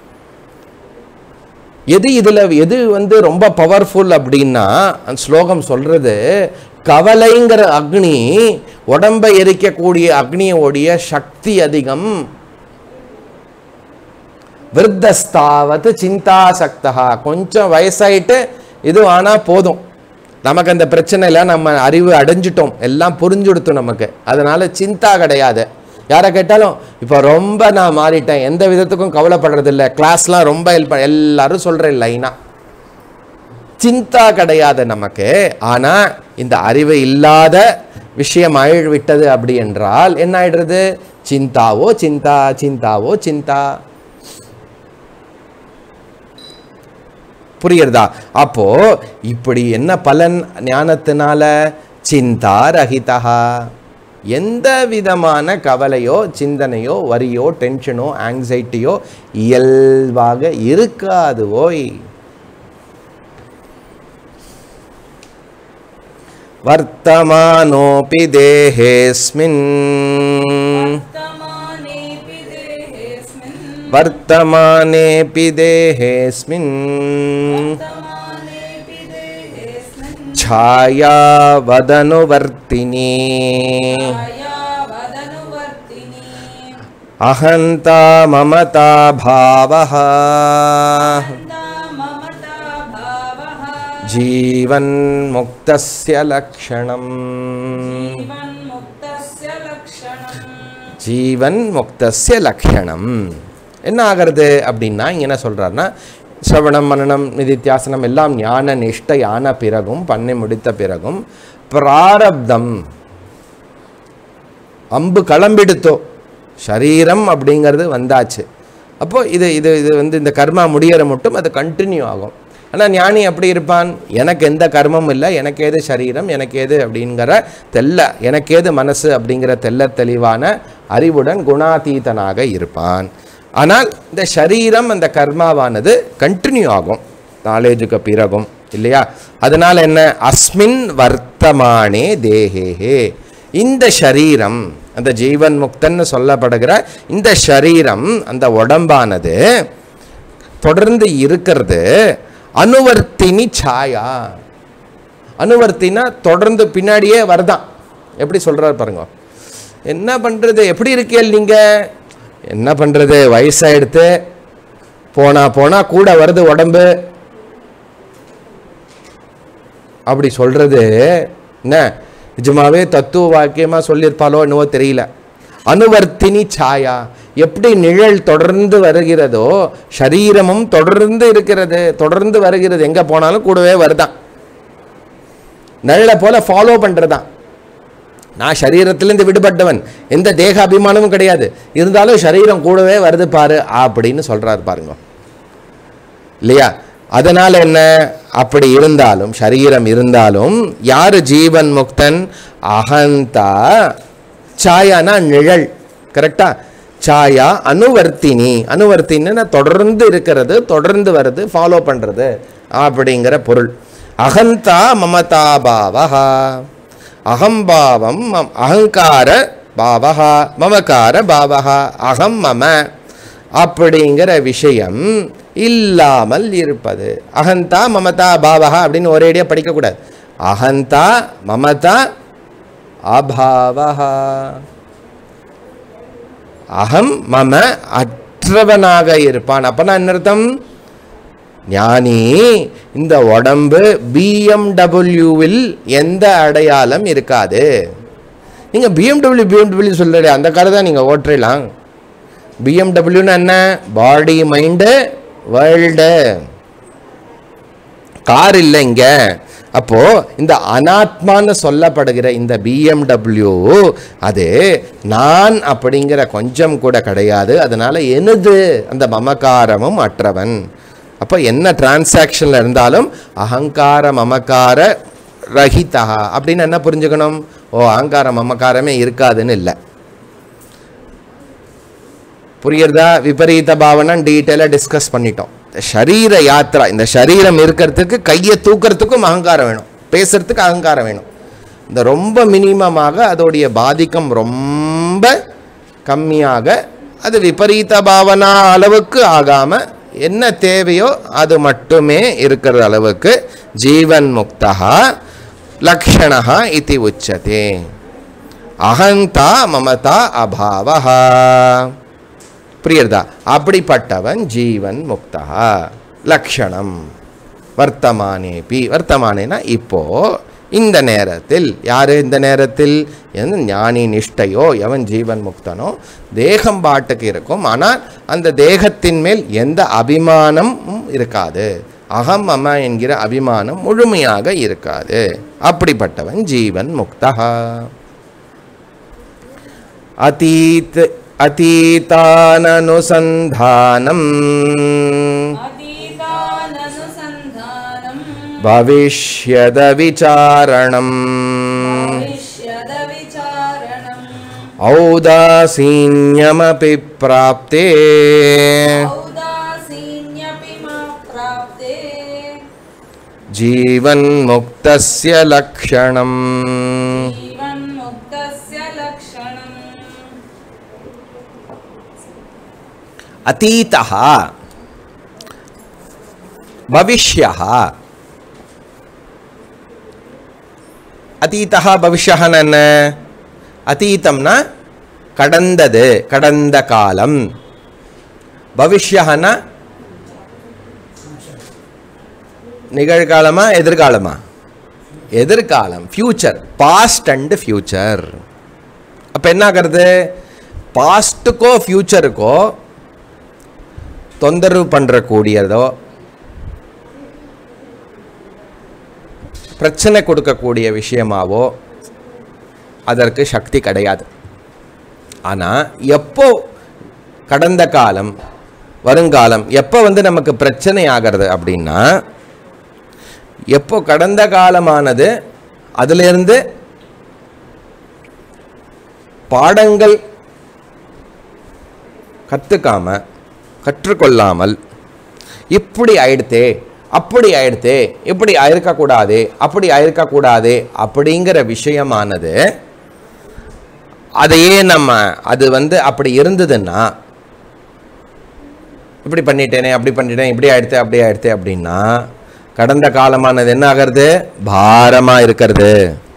எது இதில் எது வந்து ரொம்ப பவர்ஃபுல் அப்படின்னா, அந்த ஸ்லோகம் சொல்றது கவலைங்கிற அக்னி உடம்பை எரிக்கக்கூடிய அக்னியோடைய சக்தி அதிகம். விருத்தஸ்தாவது சிந்தா சக்தா, கொஞ்சம் வயசாயிட்டு இது ஆனால் போதும், நமக்கு அந்த பிரச்சனை இல்லை, நம்ம அறிவு அடைஞ்சிட்டோம், எல்லாம் புரிஞ்சுடுத்தோம் நமக்கு, அதனால சிந்தா கிடையாது. யாரை கேட்டாலும் இப்போ ரொம்ப நான் மாறிட்டேன், எந்த விதத்துக்கும் கவலைப்படுறதில்லை, கிளாஸ்லாம் ரொம்ப ஹெல்ப், எல்லாரும் சொல்கிறேன் லைனா சிந்தா கிடையாது நமக்கு. ஆனால் இந்த அறிவு இல்லாத விஷயம் ஆயிவிட்டது அப்படி என்றால் என்ன ஆயிடுறது? சிந்தாவோ சிந்தா, சிந்தாவோ சிந்தா. புரியுறதா? அப்போ இப்படி என்ன பலன் ஞானத்தினால? சிந்தா ரஹிதா, எந்த விதமான கவலையோ சிந்தனையோ வரியோ டென்ஷனோ ஆங்ஸைட்டியோ இயல்பாக இருக்காது. ஓய் வர்த்தமானோபி தேஹேஸ்மின் வர்த்தமானேபி தேஹேஸ்மின் ಛಾಯಾವದನುವರ್ತಿನಿ ಅಹಂತಾ ಮಮತಾ ಭಾವಃ ಜೀವನ್ ಮುಕ್ತಸ್ಯ ಲಕ್ಷಣಂ ஜீவன் முக்தஸ்ய லக்ஷணம். என்ன ஆகிறது அப்படின்னா இங்கே என்ன சொல்கிறாருன்னா, சிரவணம் மனனம் நிதித்தியாசனம் எல்லாம் ஞான நிஷ்டையான பிறகும் பண்ணி முடித்த பிறகும் பிராரப்தம் அம்பு கிளம்பிடுத்தோ, சரீரம் அப்படிங்கிறது வந்தாச்சு. அப்போது இது இது இது வந்து இந்த கர்மா முடியற மட்டும் அது கண்டினியூ ஆகும். ஆனால் ஞானி அப்படி இருப்பான், எனக்கு எந்த கர்மமும் இல்லை, எனக்கு ஏது சரீரம், எனக்கு ஏது அப்படிங்கிற தெல்ல, எனக்கு ஏது மனசு அப்படிங்கிற தெல்ல தெளிவான அறிவுடன் குணாதீதனாக இருப்பான். ஆனால் இந்த சரீரம் அந்த கர்மாவானது கண்டினியூ ஆகும் நாலேஜுக்கு பிறகும் இல்லையா? அதனால் என்ன? அஸ்மின் வர்த்தமானே தேஹேஹே, இந்த சரீரம் அந்த ஜீவன் முக்தன்னு சொல்லப்படுகிற இந்த சரீரம் அந்த உடம்பானது தொடர்ந்து இருக்கிறது. அனுவர்த்தினி சாயா, அனுவர்த்தினா தொடர்ந்து பின்னாடியே வருதான். எப்படி சொல்றாரு பாருங்க. என்ன பண்றது, எப்படி இருக்கீங்க நீங்க? என்ன பண்றது, வயசாயிடுத்து, போனா போனா கூட வருது உடம்பு அப்படி சொல்றது என்ன? நிஜமாவே தத்துவ வாக்கியமா சொல்லியிருப்பாலோ என்னவோ தெரியல. அனுவர்த்தினி சாயா, எப்படி நிழல் தொடர்ந்து வருகிறதோ சரீரமும் தொடர்ந்து இருக்கிறது, தொடர்ந்து வருகிறது, எங்க போனாலும் கூடவே வருதான். நிழலை போல ஃபாலோ பண்றதான். நான் சரீரத்திலிருந்து விடுபட்டவன், எந்த தேக அபிமானமும் கிடையாது, இருந்தாலும் சரீரம் கூடவே வருது பாரு அப்படின்னு சொல்றாரு பாருங்க இல்லையா? அதனால என்ன? அப்படி இருந்தாலும் சரீரம் இருந்தாலும் யாரு ஜீவன் முக்தன்? அகந்தா சாயானா நிழல், கரெக்டா? சாயா அனுவர்த்தினி, அனுவர்த்தின்னு தொடர்ந்து இருக்கிறது, தொடர்ந்து வருது, ஃபாலோ பண்றது அப்படிங்கிற பொருள். அகந்தா மமதா பாவஹா, அகம்பாவம் அகங்கார பாவஹா மமகார பாவஹா, அகம் மம அப்படிங்கிற விஷயம் இல்லாமல் இருப்பது. அகந்தா மமதா பாவஹா அப்படின்னு ஒரேடியா படிக்கக்கூடாது. அகந்தா மமதா அபாவஹா, அகம் மம அற்றவனாக இருப்பான். அப்பனா என்ன அர்த்தம்? ஞானி இந்த உடம்பு பிஎம்டபிள்யூவில் எந்த அடையாளம் இருக்காது. நீங்க பிஎம்டபிள்யூ பிஎம்டபிள்யூ சொல்ற அந்த காரை தான் நீங்க ஓட்டுறலாம். பிஎம்டபிள்யூன்னு என்ன? பாடி மைண்டு வேர்ல்டு, கார் இல்லை இங்க. அப்போ இந்த அனாத்மான்னு சொல்லப்படுகிற இந்த பிஎம்டபிள்யூ அது நான் அப்படிங்கிற கொஞ்சம் கூட கிடையாது. அதனால எனது அந்த மமகாரமும் அற்றவன். அப்போ என்ன டிரான்சாக்ஷன்ல இருந்தாலும் அகங்கார மமகார ரஹிதா அப்படின்னு என்ன புரிஞ்சுக்கணும்? ஓ, அகங்கார மமகாரமே இருக்காதுன்னு இல்லை. புரியுறதா? விபரீத பாவனை டீட்டெயிலாக டிஸ்கஸ் பண்ணிட்டோம். சரீர யாத்திரா, இந்த சரீரம் இருக்கிறதுக்கு கையை தூக்கிறதுக்கும் அகங்காரம் வேணும், பேசுறதுக்கு அகங்காரம் வேணும். இந்த ரொம்ப மினிமமாக அதோடைய பாதிக்கம் ரொம்ப கம்மியாக, அது விபரீத பாவனா அளவுக்கு ஆகாம என்ன தேவையோ அது மட்டுமே இருக்கிற அளவுக்கு ஜீவன் முக்தா லக்ஷணா இதி உச்சதே. அகந்தா மமதா அபாவஹா. புரியுறதா? அப்படிப்பட்டவன் ஜீவன் முக்தா லக்ஷணம். வர்த்தமானேபி, வர்த்தமானேனா இப்போ இந்த நேரத்தில். யாரு இந்த நேரத்தில்? ஞானி நிஷ்டையோ எவன் ஜீவன் முக்தனோ தேகம் பாட்டுக்கு இருக்கும், ஆனால் அந்த தேகத்தின் மேல் எந்த அபிமானமும் இருக்காது. அகம் மம என்கிற அபிமானம் முழுமையாக இருக்காது. அப்படிப்பட்டவன் ஜீவன் முக்தா. அதீத் அதீதானனுசந்தானம் பவிஷ்யத விசாரணம் ஔதாசீன்யமபி ப்ராப்தே ஜீவன் முக்தஸ்ய லக்ஷணம். அதீதஹ பவிஷ்யஹ. அதீதஹ பவிஷ்யஹ என்ன? அதீதம்னா கடந்தது, கடந்த காலம். பவிஷ்யஹனா நிகழ்காலமா எதிர்காலமா? எதிர்காலம், ஃபியூச்சர், பாஸ்ட் அண்ட் ஃபியூச்சர். அப்போ என்ன ஆகிறது? பாஸ்ட்டுக்கோ ஃபியூச்சருக்கோ தொந்தரவு பண்ணுறக்கூடியதோ பிரச்சனை கொடுக்கக்கூடிய விஷயமாவோ அதற்கு சக்தி கிடையாது. ஆனால் எப்போ கடந்த காலம் வருங்காலம் எப்போ வந்து நமக்கு பிரச்சனை ஆகிறது அப்படின்னா, எப்போ கடந்த காலமானது அதிலிருந்து பாடங்கள் கற்றுக்காம கற்றுக்கொள்ளாமல் இப்படி ஆயிடுத்தே அப்படி ஆயிடுத்தே இப்படி ஆயிருக்கக்கூடாது அப்படி ஆயிருக்கக்கூடாது அப்படிங்கிற விஷயமானது அதையே நம்ம அது வந்து அப்படி இருந்ததுன்னா, இப்படி பண்ணிட்டேனே அப்படி பண்ணிட்டேன் இப்படி ஆயிடுத்து அப்படி ஆயிடுத்து அப்படின்னா கடந்த காலமானது என்ன ஆகிறது? பாரமாக இருக்கிறது.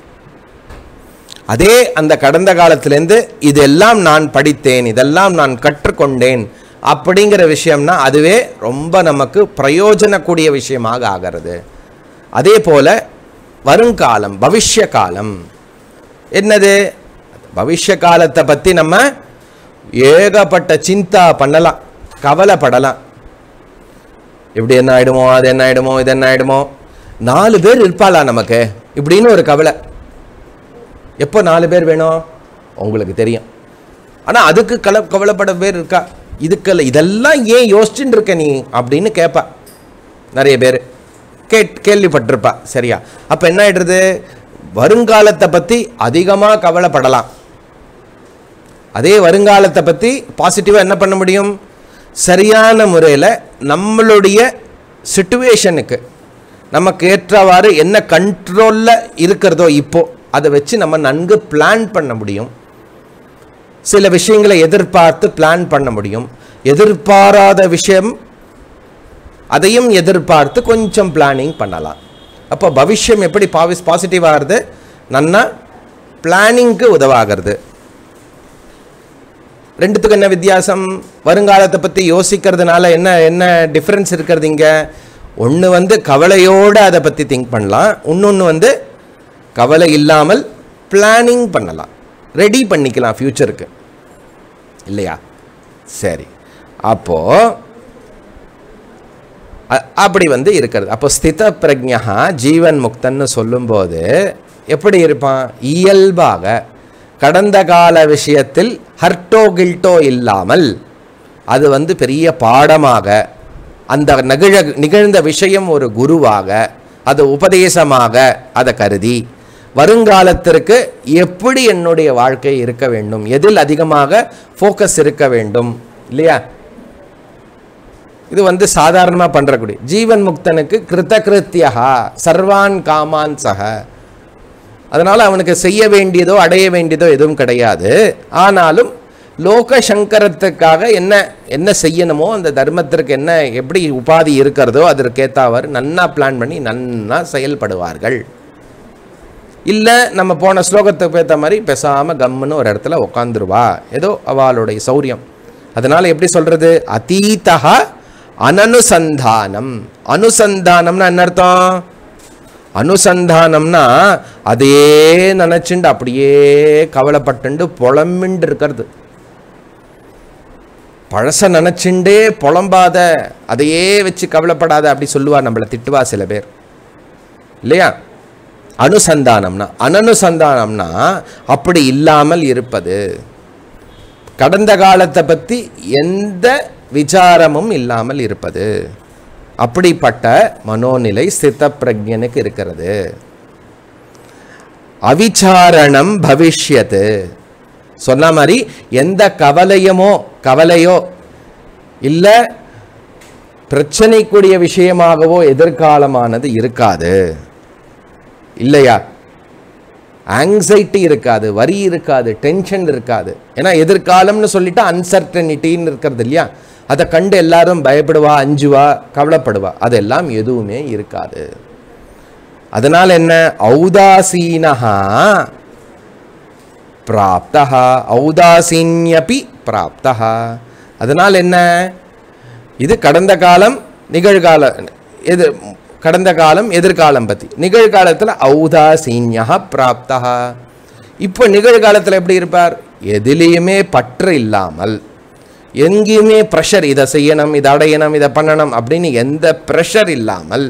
அதே அந்த கடந்த காலத்திலேருந்து இதெல்லாம் நான் படித்தேன், இதெல்லாம் நான் கற்றுக்கொண்டேன் அப்படிங்கிற விஷயம்னா அதுவே ரொம்ப நமக்கு பிரயோஜனக்கூடிய விஷயமாக ஆகிறது. அதே போல வருங்காலம், பவிஷ்ய காலம் என்னது? பவிஷ்ய காலத்தை பற்றி நம்ம ஏகப்பட்ட சிந்தா பண்ணலாம், கவலைப்படலாம். இப்படி என்ன ஆகிடுமோ, அது என்ன ஆகிடுமோ, இது என்ன ஆகிடுமோ, நாலு பேர் இருப்பாளா நமக்கு இப்படின்னு ஒரு கவலை. எப்போ நாலு பேர் வேணும் உங்களுக்கு தெரியும். ஆனால் அதுக்கு கல கவலைப்பட பேர் இருக்கா? இதுக்கல்ல இதெல்லாம் ஏன் யோசிச்சுட்டு இருக்க நீ அப்படின்னு கேட்பா நிறைய பேர், கேட் கேள்விப்பட்டிருப்பா. சரியா? அப்போ என்ன ஆயிடுறது? வருங்காலத்தை பற்றி அதிகமாக கவலைப்படலாம். அதே வருங்காலத்தை பற்றி பாசிட்டிவாக என்ன பண்ண முடியும்? சரியான முறையில் நம்மளுடைய சிச்சுவேஷனுக்கு நமக்கு ஏற்றவாறு என்ன கண்ட்ரோலில் இருக்கிறதோ இப்போது அதை வச்சு நம்ம நன்கு பிளான் பண்ண முடியும். சில விஷயங்களை எதிர்பார்த்து பிளான் பண்ண முடியும். எதிர்பாராத விஷயம் அதையும் எதிர்பார்த்து கொஞ்சம் பிளானிங் பண்ணலாம். அப்போ பவிஷ்யம் எப்படி பாவிஸ் பாசிட்டிவாகிறது? நன்னா பிளானிங்க்கு உதவாகிறது. ரெண்டுத்துக்கு என்ன வித்தியாசம்? வருங்காலத்தை பற்றி யோசிக்கிறதுனால என்ன என்ன டிஃப்ரென்ஸ் இருக்கிறது இங்கே? ஒன்று வந்து கவலையோடு அதை பற்றி திங்க் பண்ணலாம், இன்னொன்று வந்து கவலை இல்லாமல் பிளானிங் பண்ணலாம், ரெடி பண்ணிக்கலாம் ஃப்யூச்சருக்கு, இல்லையா? சரி, அப்போது அப்படி வந்து இருக்கிறது. அப்போ ஸ்தித பிரஜ்ஞா ஜீவன் முக்தன்னு சொல்லும்போது எப்படி இருப்பான்? இயல்பாக கடந்த கால விஷயத்தில் ஹர்ட்டோ கில்ட்டோ இல்லாமல் அது வந்து பெரிய பாடமாக, அந்த நிகழ நிகழ்ந்த விஷயம் ஒரு குருவாக, அது உபதேசமாக அதை கருதி வருங்காலத்திற்கு எப்படி என்னுடைய வாழ்க்கை இருக்க வேண்டும், எதில் அதிகமாக ஃபோக்கஸ் இருக்க வேண்டும், இல்லையா? இது வந்து சாதாரணமாக பண்ணுறக்கூடிய ஜீவன் முக்தனுக்கு கிருத்தகிருத்தியா சர்வான் காமான் சக. அதனால் அவனுக்கு செய்ய வேண்டியதோ அடைய வேண்டியதோ எதுவும் கிடையாது. ஆனாலும் லோக சங்கரத்துக்காக என்ன என்ன செய்யணுமோ அந்த தர்மத்திற்கு என்ன எப்படி உபாதி இருக்கிறதோ அதற்கேற்றவாறு நன்னா பிளான் பண்ணி நன்னா செயல்படுவார்கள். இல்லை நம்ம போன ஸ்லோகத்துக்கு ஏற்ற மாதிரி பேசாமல் கம்முன்னு ஒரு இடத்துல உட்காந்துருவா, ஏதோ அவளுடைய சௌரியம். அதனால் எப்படி சொல்கிறது? அதீதா அனனுசந்தானம். அனுசந்தானம்னா என்ன அர்த்தம்? அனுசந்தானம்னா அதே நினச்சிண்டு அப்படியே கவலைப்பட்டு புலம்பிண்டு இருக்கிறது. பழச நினச்சிண்டே புலம்பாத, அதையே வச்சு கவலைப்படாத அப்படி சொல்லுவார், நம்மளை திட்டுவா சில பேர் இல்லையா. அனுசந்தானம்னா அனனுசந்தானம்னா அப்படி இல்லாமல் இருப்பது, கடந்த காலத்தை பற்றி எந்த விசாரமும் இல்லாமல் இருப்பது, அப்படிப்பட்ட மனோநிலை ஸ்தித பிரஜனுக்கு இருக்கிறது. அவிசாரணம் பவிஷ்யத்து, சொன்ன மாதிரி எந்த கவலையமோ கவலையோ இல்லை பிரச்சனைக்குரிய விஷயமாகவோ எதிர்காலமானது இருக்காது இல்லையா. ஆங்ஸைட்டி இருக்காது, வரி இருக்காது, டென்ஷன் இருக்காது. ஏன்னா எதிர்காலம்னு சொல்லிட்டு அன்சர்டனிட்டின்னு இருக்கிறது இல்லையா, அதை கண்டு எல்லாரும் பயப்படுவா, அஞ்சுவா, கவலைப்படுவா, அதெல்லாம் எதுவுமே இருக்காது. அதனால் என்ன, ஔதாசீனஹா பிராப்தஹா ஔதாசீன்யபி பிராப்தஹா. அதனால் என்ன, இது கடந்த காலம் நிகழ்கால, எது கடந்த காலம் எதிர்காலம் பற்றி, நிகழ்காலத்தில் ஔதாசீன்யா பிராப்தா. இப்போ நிகழ்காலத்தில் எப்படி இருப்பார், எதிலையுமே பற்று இல்லாமல், எங்கேயுமே ப்ரெஷர், இதை செய்யணும், இதை அடையணும், இதை பண்ணணும் அப்படின்னு எந்த ப்ரெஷர் இல்லாமல்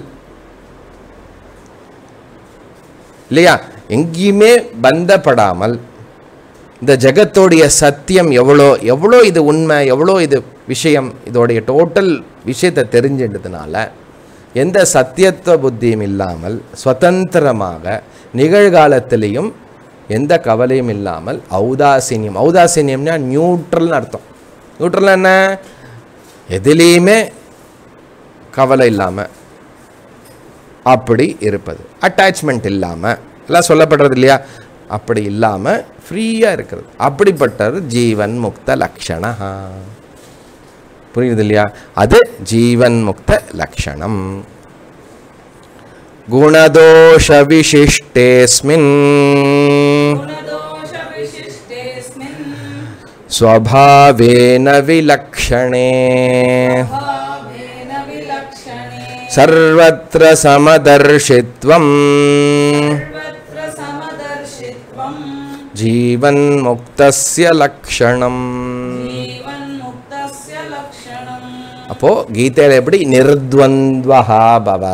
இல்லையா, எங்கேயுமே பந்தப்படாமல், இந்த ஜகத்தோடைய சத்தியம் எவ்வளோ எவ்வளோ இது உண்மை, எவ்வளோ இது விஷயம், இதோடைய டோட்டல் விஷயத்தை தெரிஞ்சின்றதுனால எந்த சத்தியத்துவ புத்தியும் இல்லாமல் சுதந்திரமாக நிகழ்காலத்திலையும் எந்த கவலையும் இல்லாமல் ஔதாசீன்யம். ஔதாசீன்யம்னா நியூட்ரல்னு அர்த்தம். நியூட்ரல் என்ன, எதிலையுமே கவலை இல்லாமல் அப்படி இருப்பது, அட்டாச்மெண்ட் இல்லாமல் எல்லாம் சொல்லப்படுறது இல்லையா, அப்படி இல்லாமல் ஃப்ரீயாக இருக்கிறது, அப்படிப்பட்டது ஜீவன் முக்த லக்ஷணா. புரியுது இல்லையா, அது ஜீவன் முக்த லக்ஷணம். குணதோஷ விசிஷ்டேஸ்மின் ஸ்வபாவேன விலக்ஷணே சர்வத்ர சமதர்ஷித்வம் ஜீவன் முக்தஸ்ய லக்ஷணம். அப்போ கீதையில் எப்படி நிர்த்வந்த்வஹா பவ,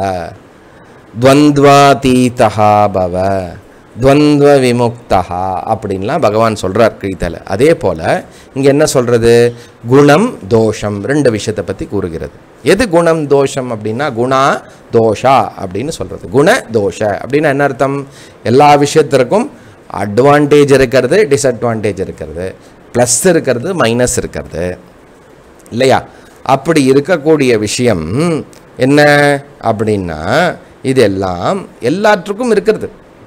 துவந்த்வாதீதஹா பவ, துவந்த்வ விமுக்தஹா அப்படின்லாம் பகவான் சொல்கிறார் கீதையில். அதே போல் இங்கே என்ன சொல்கிறது, குணம் தோஷம் ரெண்டு விஷயத்தை பற்றி கூறுகிறது. எது குணம் தோஷம் அப்படின்னா, குணா தோஷா அப்படின்னு சொல்கிறது. குண தோஷ அப்படின்னா என்ன அர்த்தம், எல்லா விஷயத்திற்கும் அட்வான்டேஜ் இருக்கிறது, டிஸ்அட்வான்டேஜ் இருக்கிறது, ப்ளஸ் இருக்கிறது, மைனஸ் இருக்கிறது இல்லையா. அப்படி இருக்கக்கூடிய விஷயம் என்ன அப்படின்னா, இதெல்லாம் எல்லாற்றுக்கும் இருக்கிறது.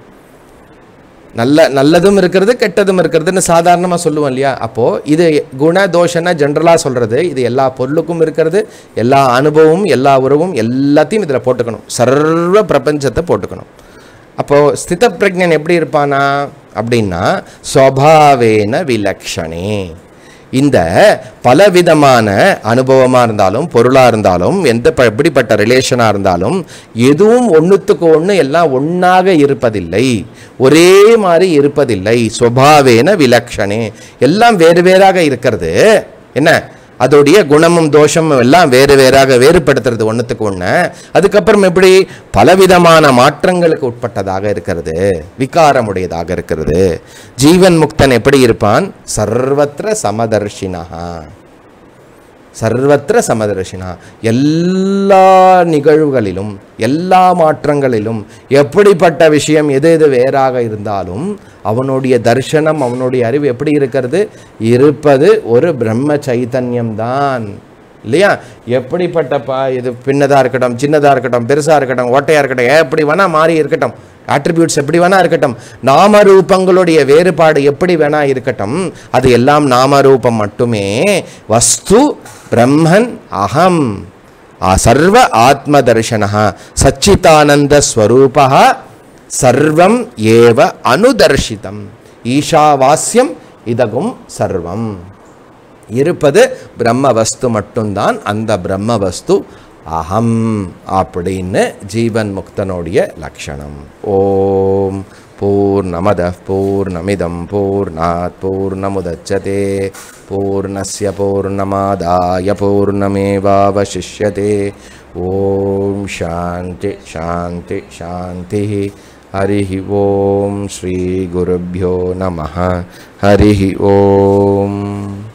நல்ல நல்லதும் இருக்கிறது, கெட்டதும் இருக்கிறதுன்னு சாதாரணமாக சொல்லுவோம் இல்லையா. அப்போது இது குண தோஷன்னா ஜென்ரலாக சொல்கிறது, இது எல்லா பொருளுக்கும் இருக்கிறது, எல்லா அனுபவமும் எல்லா உறவும் எல்லாத்தையும் இதில் போட்டுக்கணும், சர்வ பிரபஞ்சத்தை போட்டுக்கணும். அப்போது ஸ்தித பிரஜ்ஞன் எப்படி இருப்பானா அப்படின்னா, ஸ்வபாவேன விலக்ஷணே, இந்த பலவிதமான அனுபவமாக இருந்தாலும் பொருளாக இருந்தாலும் எந்த எப்படிப்பட்ட ரிலேஷனாக இருந்தாலும் எதுவும் ஒன்றுத்துக்கு ஒன்று எல்லாம் ஒன்றாக இருப்பதில்லை, ஒரே மாதிரி இருப்பதில்லை. ஸ்வபாவேன விலக்ஷணே, எல்லாம் வேறு வேறாக இருக்கிறது. என்ன, அதோடைய குணமும் தோஷமும் எல்லாம் வேறு வேறாக வேறுபடுத்துறது ஒன்றுத்துக்கு ஒன்று. அதுக்கப்புறம் எப்படி பலவிதமான மாற்றங்களுக்கு உட்பட்டதாக இருக்கிறது, விகாரமுடையதாக இருக்கிறது. ஜீவன் முக்தன் எப்படி இருப்பான், சர்வத்திர சமதர்ஷினா, சர்வத்திர சமதர்ஷினா, எல்லா நிகழ்வுகளிலும் எல்லா மாற்றங்களிலும் எப்படிப்பட்ட விஷயம் எது எது வேறாக இருந்தாலும் அவனுடைய தர்சனம், அவனுடைய அறிவு எப்படி இருக்கிறது, இருப்பது ஒரு பிரம்ம சைத்தன்யம்தான் இல்லையா. எப்படிப்பட்ட பா இது பின்னதாக இருக்கட்டும், சின்னதாக இருக்கட்டும், பெருசாக இருக்கட்டும், ஓட்டையாக இருக்கட்டும், எப்படி வேணால் மாறி இருக்கட்டும், ஆட்ரிபியூட்ஸ் எப்படி வேணா இருக்கட்டும், நாமரூபங்களுடைய வேறுபாடு எப்படி வேணா இருக்கட்டும், அது எல்லாம் நாமரூபம் மட்டுமே. வஸ்து பிரம்மன் அகம் சர்வ ஆத்ம தர்ஷனஹ சச்சிதானந்த ஸ்வரூபஹ சர்வம் ஏவ அனுதர்ஷிதம் ஈஷாவாஸ்யம் இதகும் சர்வம். இருப்பது பிரம்ம வஸ்து மட்டும்தான், அந்த பிரம்ம வஸ்து அகம் அப்படின்னு ஜீவன் முக்தனுடைய லட்சணம். ஓம் पूर्णमदः पूर्णमिदं पूर्णात् पूर्णमुदच्यते पूर्णस्य पूर्णमादाय पूर्णमेवावशिष्यते। ओम शांति शांति शांति। हरिः ओम। श्री गुरुभ्यो नमः। हरिः ओम।